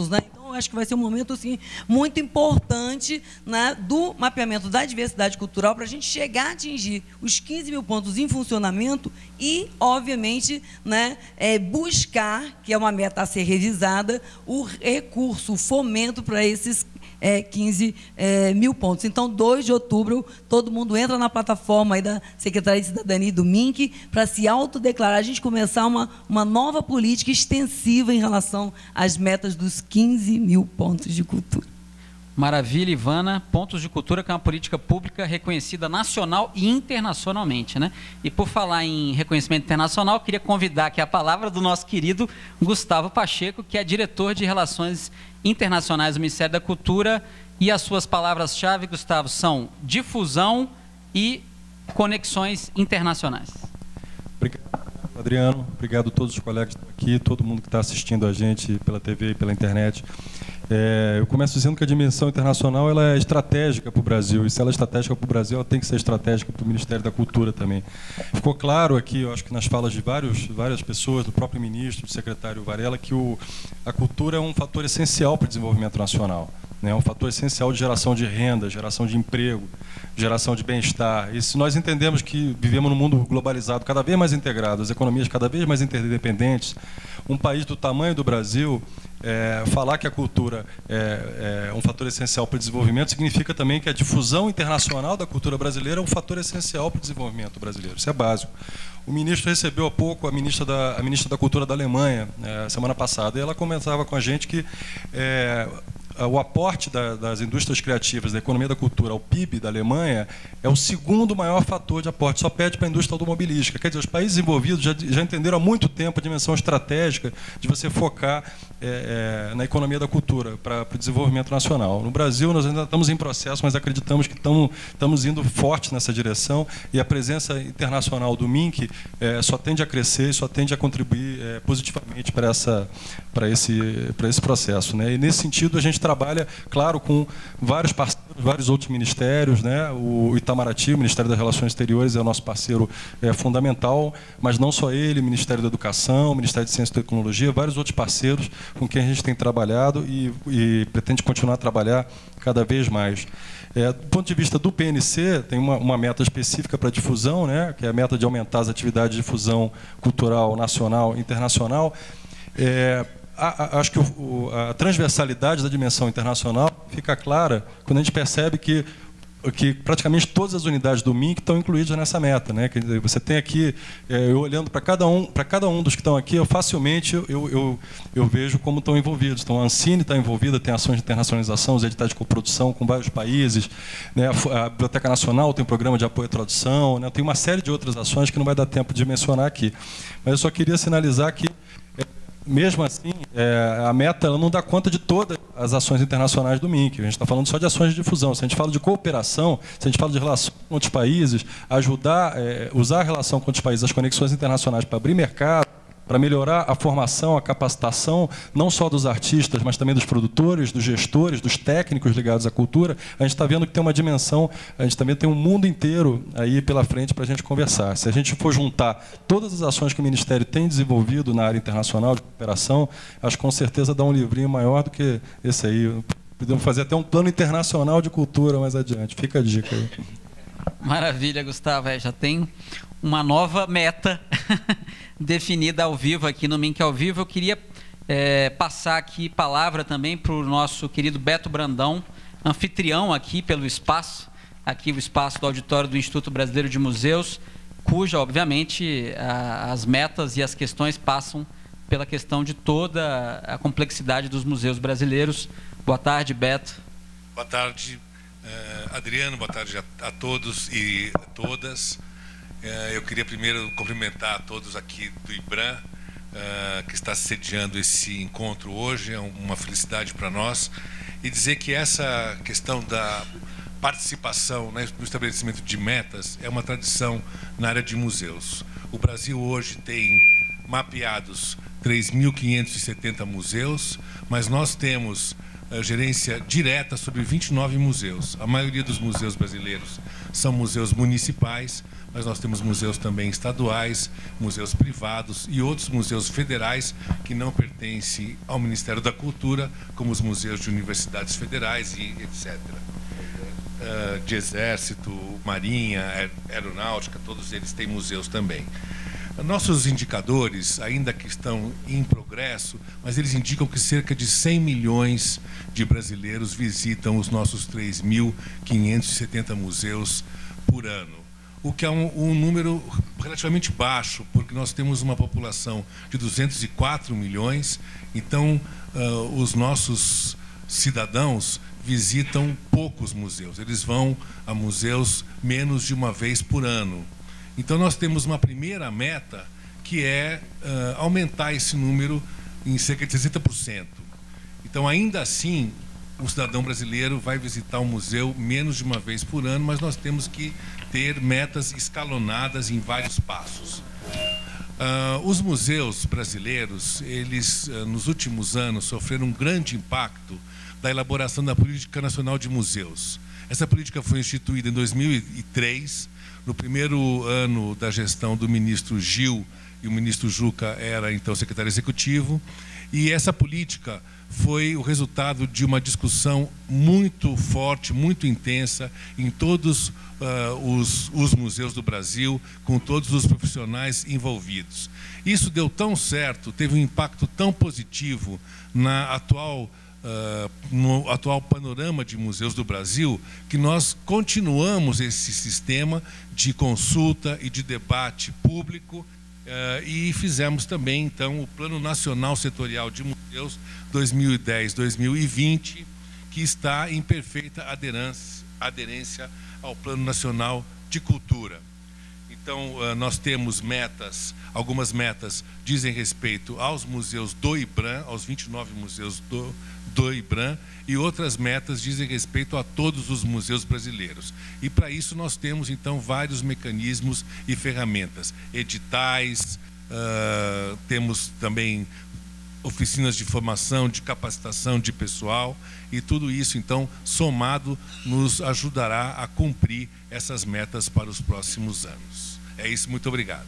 Eu acho que vai ser um momento assim, muito importante, né, do mapeamento da diversidade cultural para a gente chegar a atingir os 15 mil pontos em funcionamento e, obviamente, né, buscar, que é uma meta a ser revisada, o recurso, o fomento para esses 15 mil pontos. Então, 2 de outubro, todo mundo entra na plataforma aí da Secretaria de Cidadania e do MINC para se autodeclarar, a gente começar uma nova política extensiva em relação às metas dos 15 mil pontos de cultura. Maravilha, Ivana. Pontos de cultura, que é uma política pública reconhecida nacional e internacionalmente, né? E por falar em reconhecimento internacional, eu queria convidar aqui a palavra do nosso querido Gustavo Pacheco, que é diretor de Relações Internacionais do Ministério da Cultura. E as suas palavras-chave, Gustavo, são difusão e conexões internacionais. Obrigado, Adriano. Obrigado a todos os colegas que estão aqui, todo mundo que está assistindo a gente pela TV e pela internet. Eu começo dizendo que a dimensão internacional ela é estratégica para o Brasil, e se ela é estratégica para o Brasil, ela tem que ser estratégica para o Ministério da Cultura também. Ficou claro aqui, eu acho que nas falas de várias pessoas, do próprio ministro, do secretário Varela, que a cultura é um fator essencial para o desenvolvimento nacional. É um fator essencial de geração de renda, geração de emprego, geração de bem-estar. E se nós entendemos que vivemos num mundo globalizado, cada vez mais integrado, as economias cada vez mais interdependentes, um país do tamanho do Brasil, falar que a cultura é um fator essencial para o desenvolvimento significa também que a difusão internacional da cultura brasileira é um fator essencial para o desenvolvimento brasileiro. Isso é básico. O ministro recebeu há pouco a ministra da Cultura da Alemanha, semana passada, e ela comentava com a gente que o aporte das indústrias criativas, da economia da cultura ao PIB da Alemanha é o segundo maior fator de aporte, só pede para a indústria automobilística. Quer dizer, os países envolvidos já entenderam há muito tempo a dimensão estratégica de você focar na economia da cultura para o desenvolvimento nacional. No Brasil, nós ainda estamos em processo, mas acreditamos que estamos indo forte nessa direção, e a presença internacional do MINC só tende a crescer, só tende a contribuir positivamente para esse processo, né? E, nesse sentido, a gente trabalha, claro, com vários parceiros, vários outros ministérios, né? O Itamaraty, o Ministério das Relações Exteriores, é o nosso parceiro fundamental, mas não só ele, o Ministério da Educação, o Ministério de Ciência e Tecnologia, vários outros parceiros com quem a gente tem trabalhado e pretende continuar a trabalhar cada vez mais. Do ponto de vista do PNC, tem uma meta específica para difusão, né? Que é a meta de aumentar as atividades de difusão cultural nacional e internacional. Acho que a transversalidade da dimensão internacional fica clara quando a gente percebe que praticamente todas as unidades do MINC estão incluídas nessa meta, né? Quer dizer, você tem aqui, eu olhando para cada um dos que estão aqui, facilmente eu vejo como estão envolvidos. Então, a Ancine está envolvida, tem ações de internacionalização, os editais de coprodução com vários países, né? A Biblioteca Nacional tem um programa de apoio à tradução, né? Tem uma série de outras ações que não vai dar tempo de mencionar aqui. Mas eu só queria sinalizar que, mesmo assim, a meta ela não dá conta de todas as ações internacionais do MINC. A gente está falando só de ações de difusão. Se a gente fala de cooperação, se a gente fala de relação com outros países, ajudar, usar a relação com outros países, as conexões internacionais para abrir mercado, para melhorar a formação, a capacitação, não só dos artistas, mas também dos produtores, dos gestores, dos técnicos ligados à cultura, a gente está vendo que tem uma dimensão, a gente também tem um mundo inteiro aí pela frente para a gente conversar. Se a gente for juntar todas as ações que o Ministério tem desenvolvido na área internacional de cooperação, acho que com certeza dá um livrinho maior do que esse aí. Podemos fazer até um plano internacional de cultura mais adiante. Fica a dica aí. Maravilha, Gustavo. Já tem uma nova meta definida ao vivo aqui no MINC ao Vivo. Eu queria passar aqui palavra também para o nosso querido Beto Brandão, anfitrião aqui pelo espaço, aqui o espaço do auditório do Instituto Brasileiro de Museus, cuja, obviamente, as metas e as questões passam pela questão de toda a complexidade dos museus brasileiros. Boa tarde, Beto. Boa tarde, Adriano. Boa tarde a todos e a todas. Eu queria primeiro cumprimentar a todos aqui do IBRAM, que está sediando esse encontro hoje. É uma felicidade para nós. E dizer que essa questão da participação no estabelecimento de metas é uma tradição na área de museus. O Brasil hoje tem mapeados 3.570 museus, mas nós temos gerência direta sobre 29 museus. A maioria dos museus brasileiros são museus municipais, mas nós temos museus também estaduais, museus privados e outros museus federais que não pertencem ao Ministério da Cultura, como os museus de universidades federais e etc. De Exército, Marinha, Aeronáutica, todos eles têm museus também. Nossos indicadores, ainda que estão em progresso, mas eles indicam que cerca de 100 milhões de brasileiros visitam os nossos 3.570 museus por ano, o que é um número relativamente baixo, porque nós temos uma população de 204 milhões, então os nossos cidadãos visitam poucos museus, eles vão a museus menos de uma vez por ano. Então, nós temos uma primeira meta, que é aumentar esse número em cerca de 60%. Então, ainda assim, o cidadão brasileiro vai visitar um museu menos de uma vez por ano, mas nós temos que ter metas escalonadas em vários passos. Os museus brasileiros, eles, nos últimos anos, sofreram um grande impacto da elaboração da Política Nacional de Museus. Essa política foi instituída em 2003, no primeiro ano da gestão do ministro Gil, e o ministro Juca era, então, secretário executivo, e essa política foi o resultado de uma discussão muito forte, muito intensa, em todos os museus do Brasil, com todos os profissionais envolvidos. Isso deu tão certo, teve um impacto tão positivo no atual panorama de museus do Brasil, que nós continuamos esse sistema de consulta e de debate público e fizemos também, então, o Plano Nacional Setorial de Museus 2010-2020, que está em perfeita aderência ao Plano Nacional de Cultura. Então, nós temos metas, algumas metas dizem respeito aos museus do IBRAM, aos 29 museus do IBRAM, e outras metas dizem respeito a todos os museus brasileiros. E para isso nós temos, então, vários mecanismos e ferramentas, editais, temos também oficinas de formação, de capacitação de pessoal, e tudo isso, então, somado, nos ajudará a cumprir essas metas para os próximos anos. É isso, muito obrigado.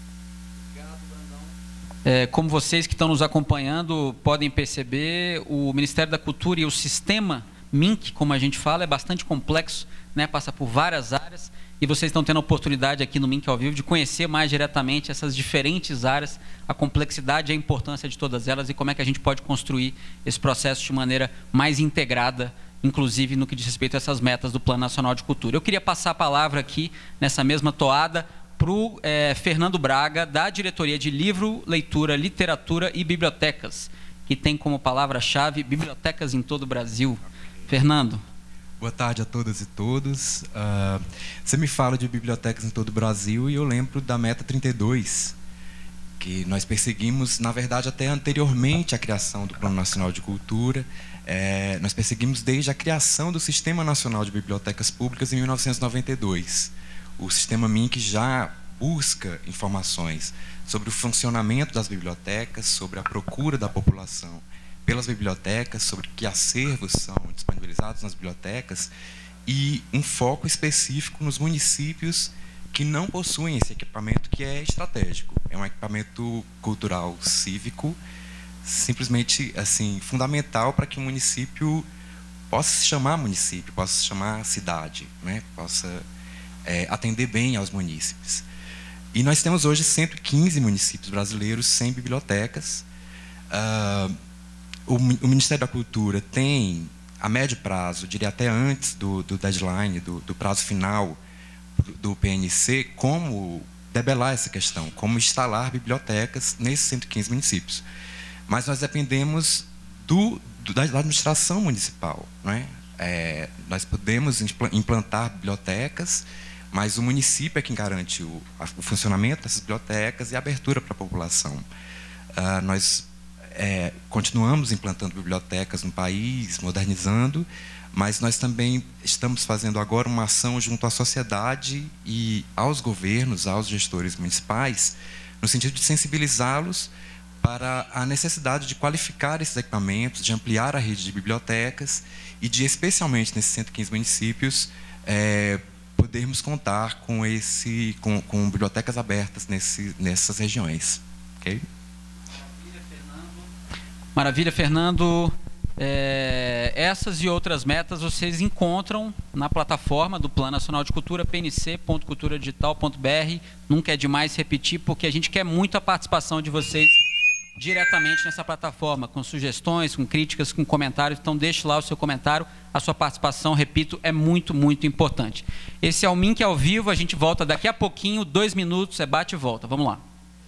Como vocês que estão nos acompanhando podem perceber, o Ministério da Cultura e o sistema MINC, como a gente fala, é bastante complexo, né? Passa por várias áreas, e vocês estão tendo a oportunidade aqui no MINC ao vivo de conhecer mais diretamente essas diferentes áreas, a complexidade e a importância de todas elas e como é que a gente pode construir esse processo de maneira mais integrada, inclusive no que diz respeito a essas metas do Plano Nacional de Cultura. Eu queria passar a palavra aqui, nessa mesma toada, para o Fernando Braga, da Diretoria de Livro, Leitura, Literatura e Bibliotecas, que tem como palavra-chave bibliotecas em todo o Brasil. Fernando. Boa tarde a todas e todos. Você me fala de bibliotecas em todo o Brasil e eu lembro da Meta 32, que nós perseguimos, na verdade, até anteriormente à criação do Plano Nacional de Cultura. Nós perseguimos desde a criação do Sistema Nacional de Bibliotecas Públicas em 1992. O sistema MINC já busca informações sobre o funcionamento das bibliotecas, sobre a procura da população pelas bibliotecas, sobre que acervos são disponibilizados nas bibliotecas e um foco específico nos municípios que não possuem esse equipamento, que é estratégico. É um equipamento cultural cívico, simplesmente assim, fundamental para que o município possa se chamar município, possa se chamar cidade, né? Possa atender bem aos munícipes. E nós temos hoje 115 municípios brasileiros sem bibliotecas. O Ministério da Cultura tem, a médio prazo, diria até antes do deadline, do prazo final do PNC, como debelar essa questão, como instalar bibliotecas nesses 115 municípios. Mas nós dependemos da administração municipal, né? Nós podemos implantar bibliotecas, mas o município é quem garante o funcionamento dessas bibliotecas e a abertura para a população. Nós continuamos implantando bibliotecas no país, modernizando, mas nós também estamos fazendo agora uma ação junto à sociedade e aos governos, aos gestores municipais, no sentido de sensibilizá-los para a necessidade de qualificar esses equipamentos, de ampliar a rede de bibliotecas e de, especialmente nesses 115 municípios, podermos contar com bibliotecas abertas nessas regiões. Okay? Maravilha, Fernando. Essas e outras metas vocês encontram na plataforma do Plano Nacional de Cultura, pnc.culturadigital.br. Nunca é demais repetir, porque a gente quer muito a participação de vocês diretamente nessa plataforma, com sugestões, com críticas, com comentários. Então, deixe lá o seu comentário. A sua participação, repito, é muito, muito importante. Esse é o Mink ao vivo. A gente volta daqui a pouquinho, 2 minutos, é bate e volta. Vamos lá.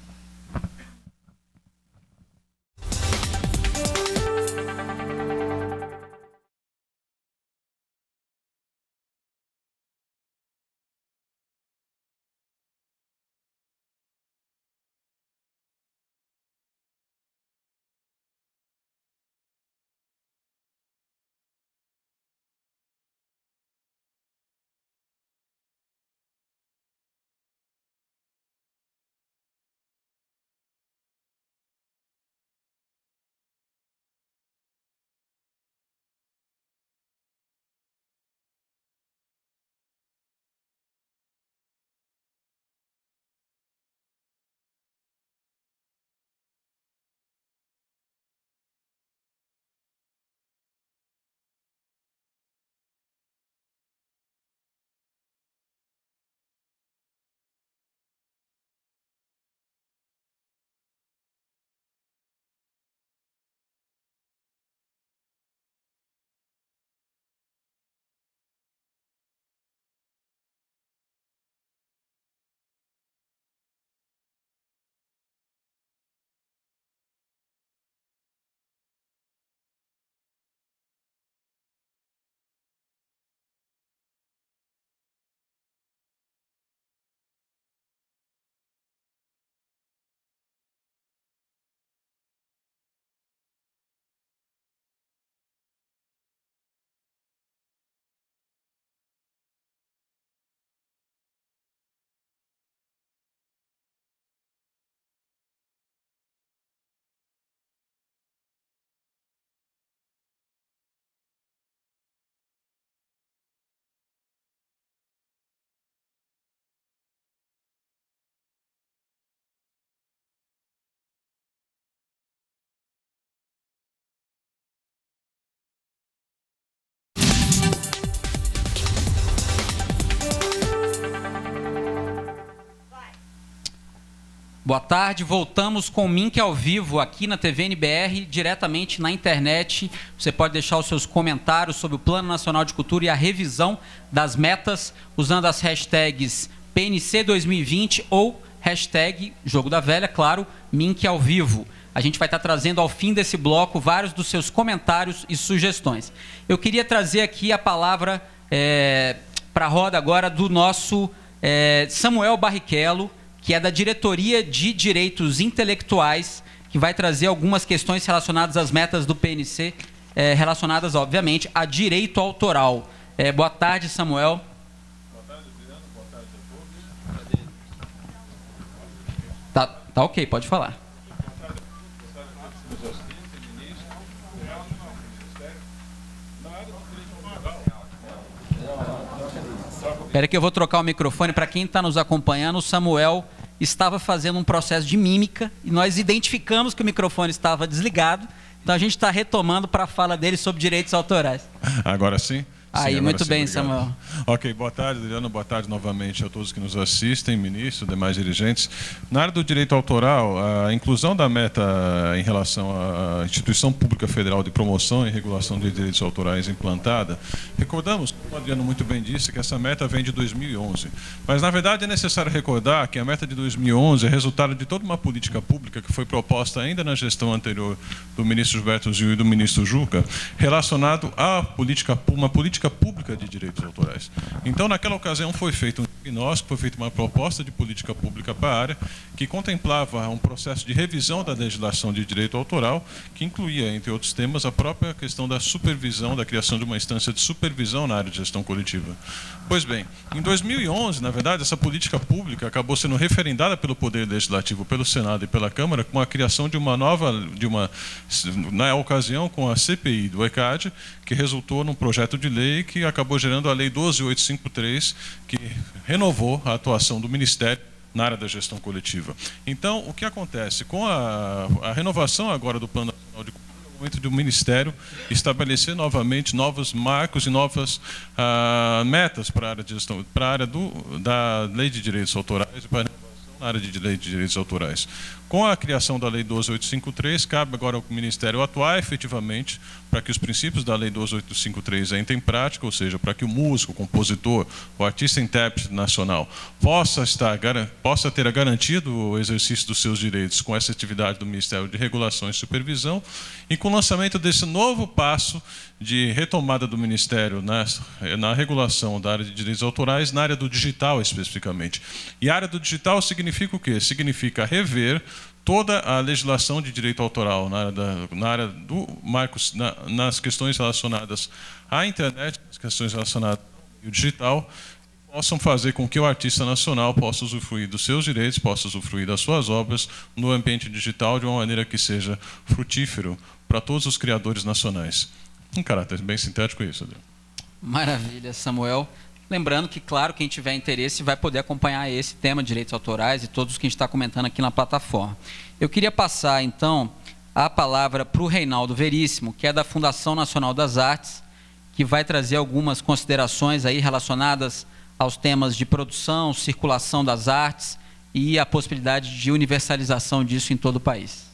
Boa tarde, voltamos com o Mink ao vivo aqui na TV NBR, diretamente na internet. Você pode deixar os seus comentários sobre o Plano Nacional de Cultura e a revisão das metas usando as hashtags PNC 2020 ou hashtag Jogo da Velha, claro, Mink ao vivo. A gente vai estar trazendo ao fim desse bloco vários dos seus comentários e sugestões. Eu queria trazer aqui a palavra para a roda agora do nosso Samuel Barrichello, que é da Diretoria de Direitos Intelectuais, que vai trazer algumas questões relacionadas às metas do PNC, relacionadas, obviamente, a direito autoral. Boa tarde, Samuel. Boa tarde, Adriano. Boa tarde a todos. Tá ok, pode falar. Espera que eu vou trocar o microfone. Para quem está nos acompanhando, o Samuel estava fazendo um processo de mímica e nós identificamos que o microfone estava desligado. Então a gente está retomando para a fala dele sobre direitos autorais. Agora sim? Aí, muito sim, bem, obrigado. Samuel. Ok, boa tarde, Adriano. Boa tarde novamente a todos que nos assistem, ministro, demais dirigentes. Na área do direito autoral, a inclusão da meta em relação à Instituição Pública Federal de Promoção e Regulação de Direitos Autorais implantada, recordamos, como o Adriano muito bem disse, que essa meta vem de 2011. Mas, na verdade, é necessário recordar que a meta de 2011 é resultado de toda uma política pública que foi proposta ainda na gestão anterior do ministro Gilberto Gil e do ministro Juca, relacionado a uma política política pública de direitos autorais. Então, naquela ocasião, foi feito um diagnóstico, foi feita uma proposta de política pública para a área, que contemplava um processo de revisão da legislação de direito autoral, que incluía, entre outros temas, a própria questão da supervisão, da criação de uma instância de supervisão na área de gestão coletiva. Pois bem, em 2011, na verdade, essa política pública acabou sendo referendada pelo Poder Legislativo, pelo Senado e pela Câmara, com a criação de uma nova, na ocasião, com a CPI do ECAD, que resultou num projeto de lei que acabou gerando a Lei 12.853, que renovou a atuação do Ministério na área da gestão coletiva. Então, o que acontece? Com a renovação agora do Plano Nacional de Cultura, é o momento do Ministério estabelecer novamente novos marcos e novas metas para a área de gestão, para a área da Lei de Direitos Autorais e para a renovação na área de Lei de Direitos Autorais. Com a criação da Lei 12.853, cabe agora ao Ministério atuar efetivamente para que os princípios da Lei 12.853 entrem em prática, ou seja, para que o músico, o compositor, o artista intérprete nacional possa ter garantido o exercício dos seus direitos com essa atividade do Ministério de Regulação e Supervisão, e com o lançamento desse novo passo de retomada do Ministério na regulação da área de direitos autorais, na área do digital especificamente. E a área do digital significa o quê? Significa rever toda a legislação de direito autoral na área do marcos, nas questões relacionadas à internet, nas questões relacionadas ao digital, possam fazer com que o artista nacional possa usufruir dos seus direitos, possa usufruir das suas obras no ambiente digital de uma maneira que seja frutífero para todos os criadores nacionais. Um caráter bem sintético é isso, Adriano. Maravilha, Samuel. Lembrando que, claro, quem tiver interesse vai poder acompanhar esse tema de direitos autorais e todos os que a gente está comentando aqui na plataforma. Eu queria passar, então, a palavra para o Reinaldo Veríssimo, que é da Fundação Nacional das Artes, que vai trazer algumas considerações aí relacionadas aos temas de produção, circulação das artes e a possibilidade de universalização disso em todo o país.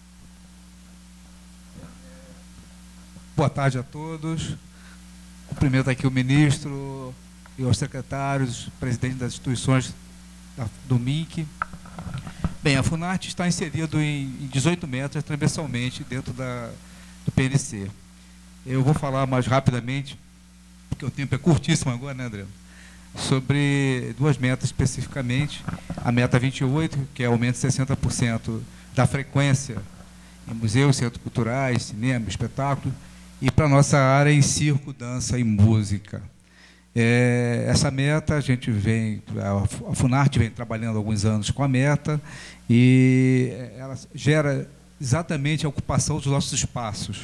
Boa tarde a todos. Cumprimento aqui o ministro e os secretários, presidentes das instituições do MINC. Bem, a Funarte está inserido em 18 metros transversalmente dentro do PNC. Eu vou falar mais rapidamente, porque o tempo é curtíssimo agora, né, André? Sobre duas metas especificamente. A meta 28, que é aumento de 60% da frequência em museus, centros culturais, cinema, espetáculo, e para a nossa área em circo, dança e música. Essa meta, a Funarte vem trabalhando há alguns anos com a meta, e ela gera exatamente a ocupação dos nossos espaços.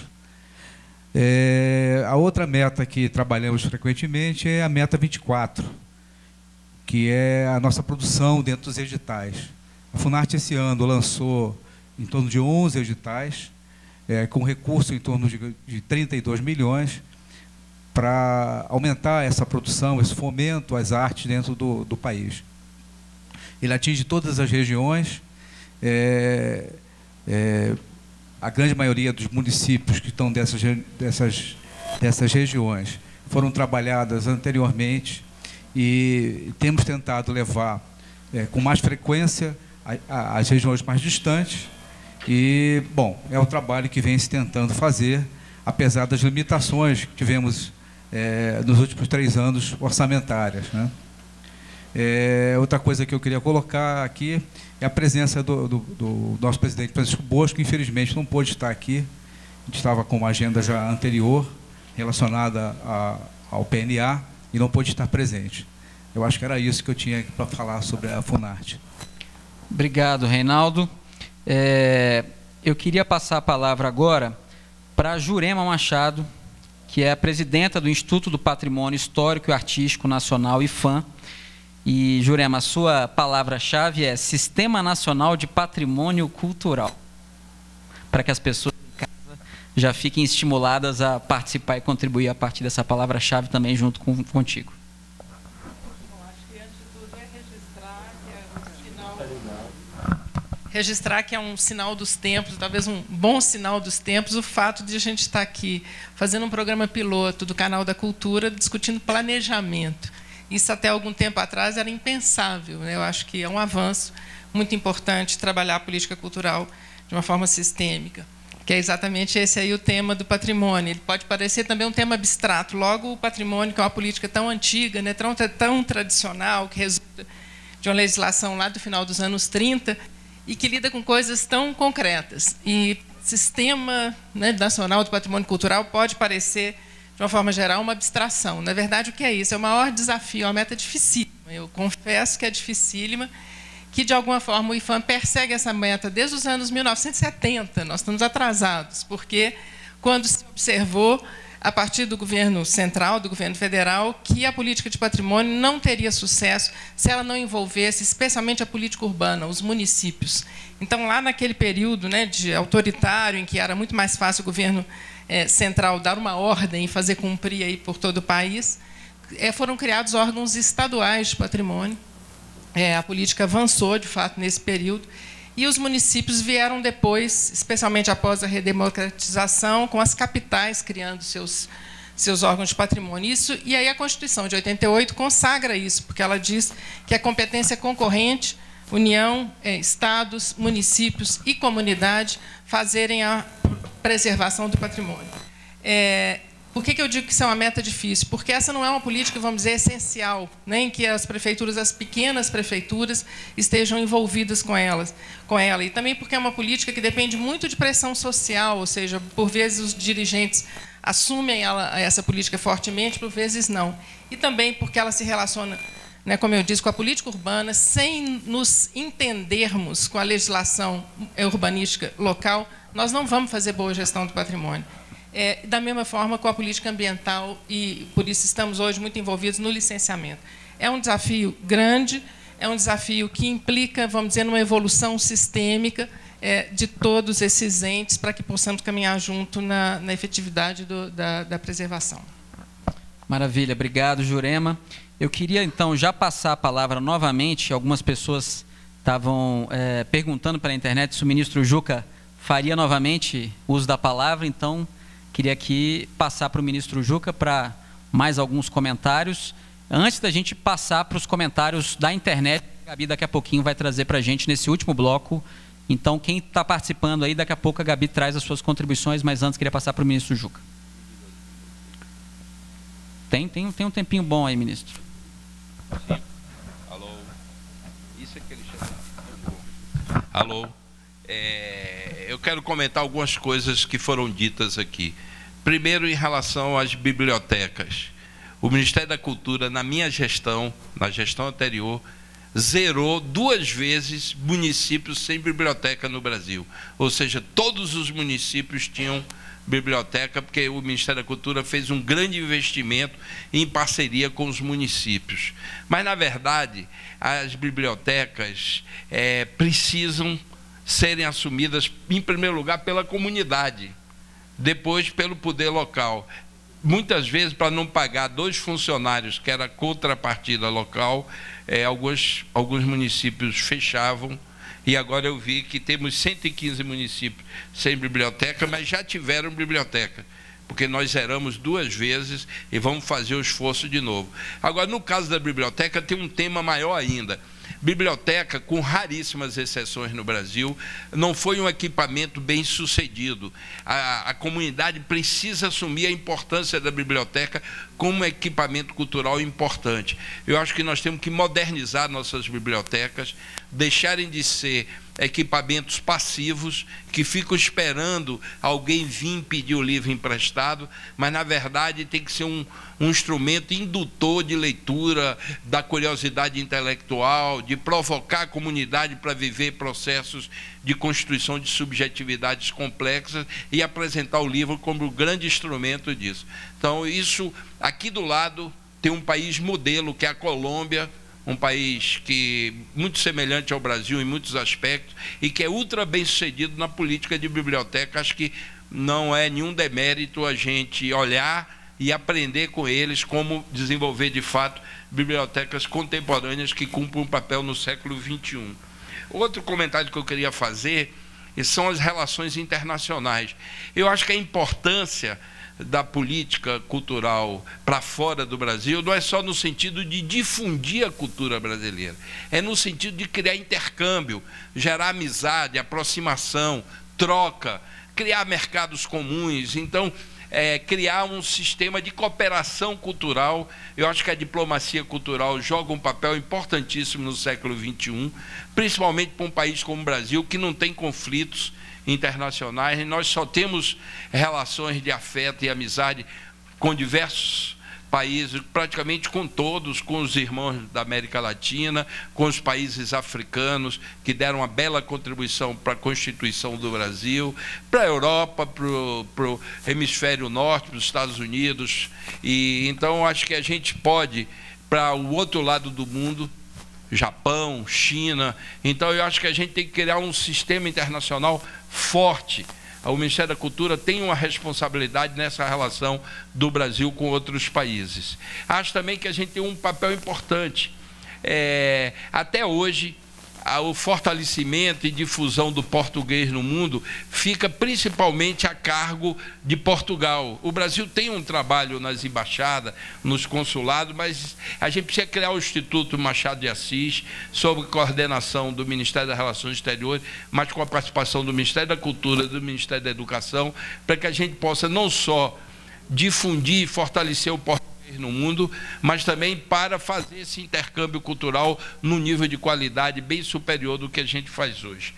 A outra meta que trabalhamos frequentemente é a meta 24, que é a nossa produção dentro dos editais. A Funarte, esse ano, lançou em torno de 11 editais, com recurso em torno de 32 milhões, para aumentar essa produção, esse fomento às artes dentro do país. Ele atinge todas as regiões, a grande maioria dos municípios que estão dessas regiões foram trabalhadas anteriormente, e temos tentado levar com mais frequência às regiões mais distantes. E, bom, é o trabalho que vem se tentando fazer, apesar das limitações que tivemos nos últimos 3 anos orçamentárias, né? Outra coisa que eu queria colocar aqui é a presença do nosso presidente Francisco Bosco, que infelizmente não pôde estar aqui. A gente estava com uma agenda já anterior relacionada ao PNA e não pôde estar presente. Eu acho que era isso que eu tinha para falar sobre a Funarte. Obrigado, Reinaldo. Eu queria passar a palavra agora para a Jurema Machado, que é a presidenta do Instituto do Patrimônio Histórico e Artístico Nacional, IFAM. E, Jurema, a sua palavra-chave é Sistema Nacional de Patrimônio Cultural, para que as pessoas em casa já fiquem estimuladas a participar e contribuir a partir dessa palavra-chave também junto contigo. Registrar que é um sinal dos tempos, talvez um bom sinal dos tempos, o fato de a gente estar aqui fazendo um programa piloto do Canal da Cultura, discutindo planejamento. Isso até algum tempo atrás era impensável, né? Eu acho que é um avanço muito importante trabalhar a política cultural de uma forma sistêmica. que é exatamente esse aí o tema do patrimônio. Ele pode parecer também um tema abstrato. Logo, o patrimônio, que é uma política tão antiga, né, tão tradicional, que resulta de uma legislação lá do final dos anos 30 e que lida com coisas tão concretas. E Sistema, né, Nacional do Patrimônio Cultural pode parecer, de uma forma geral, uma abstração. Na verdade, o que é isso? É o maior desafio, é uma meta dificílima. Eu confesso que é dificílima, que, de alguma forma, o IPHAN persegue essa meta desde os anos 1970. Nós estamos atrasados, porque quando se observou, a partir do governo central, do governo federal, que a política de patrimônio não teria sucesso se ela não envolvesse, especialmente a política urbana, os municípios. Então, lá naquele período, né, de autoritário, em que era muito mais fácil o governo central dar uma ordem e fazer cumprir aí por todo o país, foram criados órgãos estaduais de patrimônio. A política avançou, de fato, nesse período, e os municípios vieram depois, especialmente após a redemocratização, com as capitais criando seus órgãos de patrimônio. E aí a Constituição de 88 consagra isso, porque ela diz que a competência concorrente, União, estados, municípios e comunidade fazerem a preservação do patrimônio. Por que eu digo que isso é uma meta difícil? Porque essa não é uma política, vamos dizer, essencial, né, em que as prefeituras, as pequenas prefeituras, estejam envolvidas com ela. E também porque é uma política que depende muito de pressão social, ou seja, por vezes os dirigentes assumem essa política fortemente, por vezes não. E também porque ela se relaciona, né, como eu disse, com a política urbana, sem nos entendermos com a legislação urbanística local, nós não vamos fazer boa gestão do patrimônio. Da mesma forma com a política ambiental, e por isso estamos hoje muito envolvidos no licenciamento. É um desafio grande, é um desafio que implica, vamos dizer, uma evolução sistêmica de todos esses entes para que possamos caminhar junto na efetividade da preservação. Maravilha, obrigado, Jurema. Eu queria, então, já passar a palavra novamente. Algumas pessoas estavam perguntando pela internet se o ministro Juca faria novamente uso da palavra, então queria aqui passar para o ministro Juca para mais alguns comentários. Antes da gente passar para os comentários da internet, a Gabi daqui a pouquinho vai trazer para a gente nesse último bloco. Então, quem está participando aí, daqui a pouco a Gabi traz as suas contribuições, mas antes queria passar para o ministro Juca. Tem um tempinho bom aí, ministro. Sim. Alô? Isso é que ele chama. Alô? Eu quero comentar algumas coisas que foram ditas aqui. Primeiro, em relação às bibliotecas. O Ministério da Cultura, na minha gestão, na gestão anterior, zerou 2 vezes municípios sem biblioteca no Brasil. Ou seja, todos os municípios tinham biblioteca, porque o Ministério da Cultura fez um grande investimento em parceria com os municípios. Mas, na verdade, as bibliotecas precisam serem assumidas, em primeiro lugar, pela comunidade, depois pelo poder local. Muitas vezes, para não pagar 2 funcionários, que era a contrapartida local, alguns municípios fechavam, e agora eu vi que temos 115 municípios sem biblioteca, mas já tiveram biblioteca, porque nós zeramos 2 vezes e vamos fazer o esforço de novo. Agora, no caso da biblioteca, tem um tema maior ainda. Biblioteca, com raríssimas exceções no Brasil, não foi um equipamento bem sucedido. A comunidade precisa assumir a importância da biblioteca como um equipamento cultural importante. Eu acho que nós temos que modernizar nossas bibliotecas, deixarem de ser equipamentos passivos que ficam esperando alguém vir pedir o livro emprestado, mas na verdade tem que ser um instrumento indutor de leitura, da curiosidade intelectual, de provocar a comunidade para viver processos de constituição de subjetividades complexas e apresentar o livro como um grande instrumento disso. Então, isso, aqui do lado, tem um país modelo, que é a Colômbia, um país muito semelhante ao Brasil em muitos aspectos e que é ultra bem sucedido na política de biblioteca. Acho que não é nenhum demérito a gente olhar e aprender com eles como desenvolver de fato bibliotecas contemporâneas que cumprem um papel no século XXI. Outro comentário que eu queria fazer são as relações internacionais. Eu acho que a importância da política cultural para fora do Brasil não é só no sentido de difundir a cultura brasileira, é no sentido de criar intercâmbio, gerar amizade, aproximação, troca, criar mercados comuns. Então, criar um sistema de cooperação cultural. Eu acho que a diplomacia cultural joga um papel importantíssimo no século XXI, principalmente para um país como o Brasil, que não tem conflitos internacionais, e nós só temos relações de afeto e amizade com diversos países, praticamente com todos, com os irmãos da América Latina, com os países africanos, que deram uma bela contribuição para a Constituição do Brasil, para a Europa, para o Hemisfério Norte, para os Estados Unidos. E então acho que a gente pode, para o outro lado do mundo, Japão, China. Então eu acho que a gente tem que criar um sistema internacional forte. O Ministério da Cultura tem uma responsabilidade nessa relação do Brasil com outros países. Acho também que a gente tem um papel importante. Até hoje, o fortalecimento e difusão do português no mundo fica principalmente a cargo de Portugal. O Brasil tem um trabalho nas embaixadas, nos consulados, mas a gente precisa criar o Instituto Machado de Assis, sob coordenação do Ministério das Relações Exteriores, mas com a participação do Ministério da Cultura e do Ministério da Educação, para que a gente possa não só difundir e fortalecer o português no mundo, mas também para fazer esse intercâmbio cultural num nível de qualidade bem superior do que a gente faz hoje.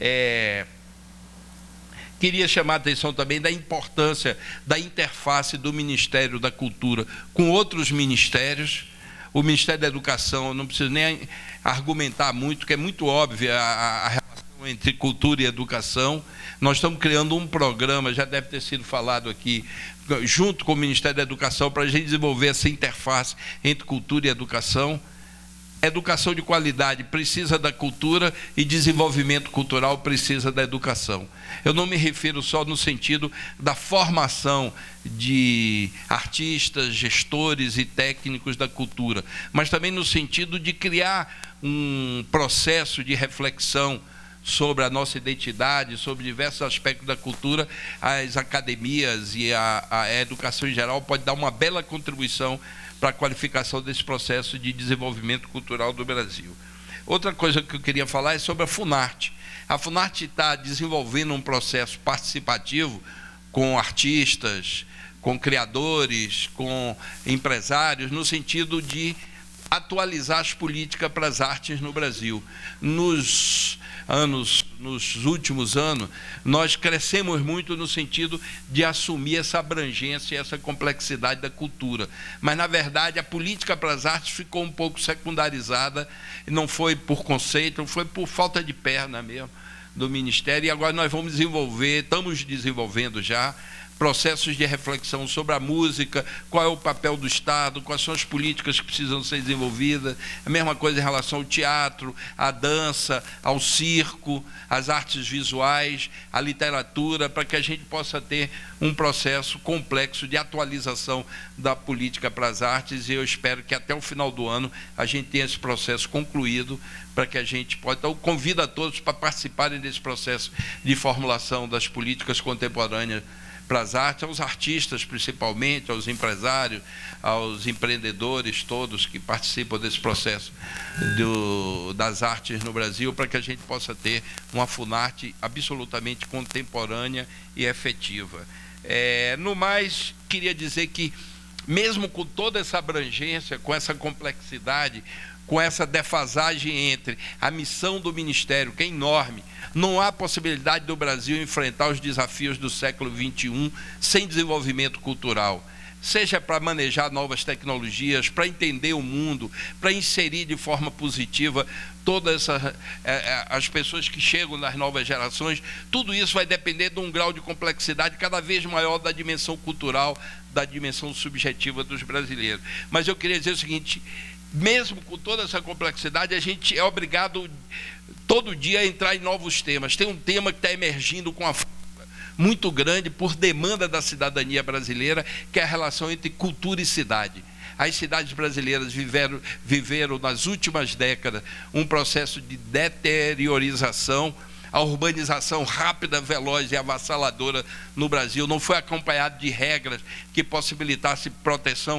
Queria chamar a atenção também da importância da interface do Ministério da Cultura com outros ministérios. O Ministério da Educação, não preciso nem argumentar muito, porque é muito óbvia a relação entre cultura e educação. Nós estamos criando um programa, já deve ter sido falado aqui, junto com o Ministério da Educação, para a gente desenvolver essa interface entre cultura e educação. Educação de qualidade precisa da cultura e desenvolvimento cultural precisa da educação. Eu não me refiro só no sentido da formação de artistas, gestores e técnicos da cultura, mas também no sentido de criar um processo de reflexão sobre a nossa identidade, sobre diversos aspectos da cultura. As academias e a educação em geral pode dar uma bela contribuição para a qualificação desse processo de desenvolvimento cultural do Brasil. Outra coisa que eu queria falar é sobre a Funarte. A Funarte está desenvolvendo um processo participativo com artistas, com criadores, com empresários, no sentido de atualizar as políticas para as artes no Brasil. Nos últimos anos, nós crescemos muito no sentido de assumir essa abrangência e essa complexidade da cultura. Mas, na verdade, a política para as artes ficou um pouco secundarizada, e não foi por conceito, foi por falta de perna mesmo do Ministério. E agora nós vamos desenvolver, estamos desenvolvendo já, processos de reflexão sobre a música, qual é o papel do Estado, quais são as políticas que precisam ser desenvolvidas. A mesma coisa em relação ao teatro, à dança, ao circo, às artes visuais, à literatura, para que a gente possa ter um processo complexo de atualização da política para as artes, e eu espero que até o final do ano a gente tenha esse processo concluído, para que a gente possa... Então, convido a todos para participarem desse processo de formulação das políticas contemporâneas para as artes, aos artistas principalmente, aos empresários, aos empreendedores todos que participam desse processo das artes no Brasil, para que a gente possa ter uma Funarte absolutamente contemporânea e efetiva. No mais, queria dizer que, mesmo com toda essa abrangência, com essa complexidade, com essa defasagem entre a missão do Ministério, que é enorme, não há possibilidade do Brasil enfrentar os desafios do século XXI sem desenvolvimento cultural. Seja para manejar novas tecnologias, para entender o mundo, para inserir de forma positiva todas as pessoas que chegam nas novas gerações. Tudo isso vai depender de um grau de complexidade cada vez maior da dimensão cultural, da dimensão subjetiva dos brasileiros. Mas eu queria dizer o seguinte: mesmo com toda essa complexidade, a gente é obrigado todo dia a entrar em novos temas. Tem um tema que está emergindo com uma força muito grande por demanda da cidadania brasileira, que é a relação entre cultura e cidade. As cidades brasileiras viveram nas últimas décadas um processo de deteriorização. A urbanização rápida, veloz e avassaladora no Brasil não foi acompanhada de regras que possibilitassem proteção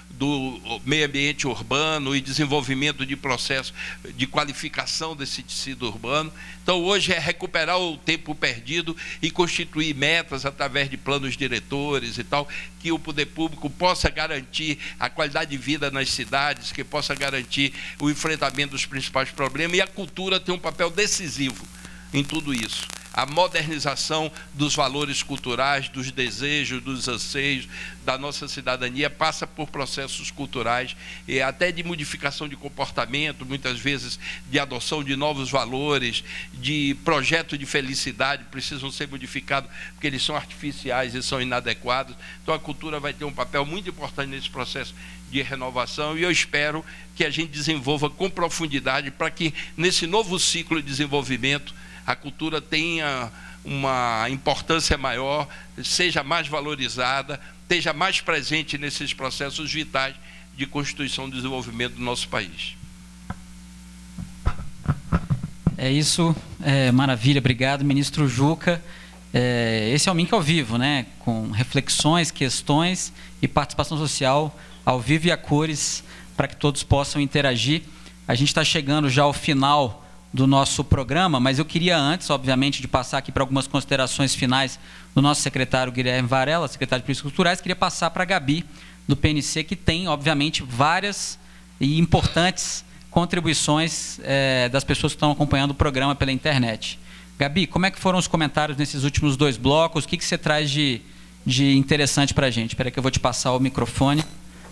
do meio ambiente urbano e desenvolvimento de processos de qualificação desse tecido urbano. Então, hoje é recuperar o tempo perdido e constituir metas através de planos diretores e tal, que o poder público possa garantir a qualidade de vida nas cidades, que possa garantir o enfrentamento dos principais problemas, e a cultura tem um papel decisivo em tudo isso. A modernização dos valores culturais, dos desejos, dos anseios da nossa cidadania passa por processos culturais e até de modificação de comportamento, muitas vezes de adoção de novos valores, de projeto de felicidade, precisam ser modificados porque eles são artificiais e são inadequados. Então a cultura vai ter um papel muito importante nesse processo de renovação, e eu espero que a gente desenvolva com profundidade para que nesse novo ciclo de desenvolvimento a cultura tenha uma importância maior, seja mais valorizada, esteja mais presente nesses processos vitais de constituição e desenvolvimento do nosso país. É isso, maravilha, obrigado, ministro Juca. Esse é o MINC ao vivo, né? Com reflexões, questões e participação social ao vivo e a cores, para que todos possam interagir. A gente está chegando já ao final do nosso programa, mas eu queria antes, obviamente, de passar aqui para algumas considerações finais do nosso secretário Guilherme Varela, secretário de Políticas Culturais, queria passar para a Gabi, do PNC, que tem, obviamente, várias e importantes contribuições das pessoas que estão acompanhando o programa pela internet. Gabi, como é que foram os comentários nesses últimos 2 blocos? O que você traz de interessante para a gente? Espera que eu vou te passar o microfone.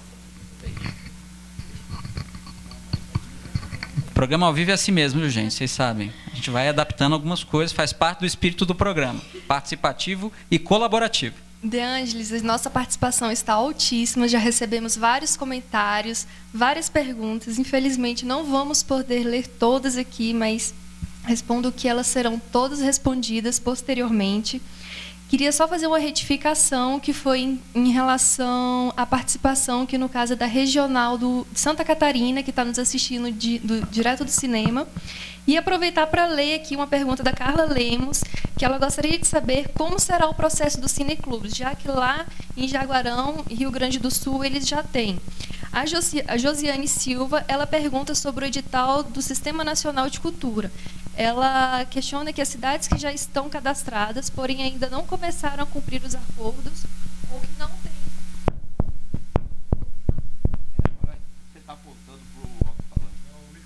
O programa ao vivo é assim mesmo, viu, gente? Vocês sabem. A gente vai adaptando algumas coisas, faz parte do espírito do programa. Participativo e colaborativo. De Ângeles, nossa participação está altíssima, já recebemos vários comentários, várias perguntas. Infelizmente, não vamos poder ler todas aqui, mas respondo que elas serão todas respondidas posteriormente. Queria só fazer uma retificação, que foi em relação à participação, que no caso é da Regional de Santa Catarina, que está nos assistindo direto do cinema. E aproveitar para ler aqui uma pergunta da Carla Lemos, que ela gostaria de saber como será o processo dos cineclubes, já que lá em Jaguarão, Rio Grande do Sul, eles já têm. A Josiane Silva, ela pergunta sobre o edital do Sistema Nacional de Cultura. Ela questiona que as cidades que já estão cadastradas, porém ainda não começaram a cumprir os acordos, ou que não têm. Você está apontando para o alto-falante.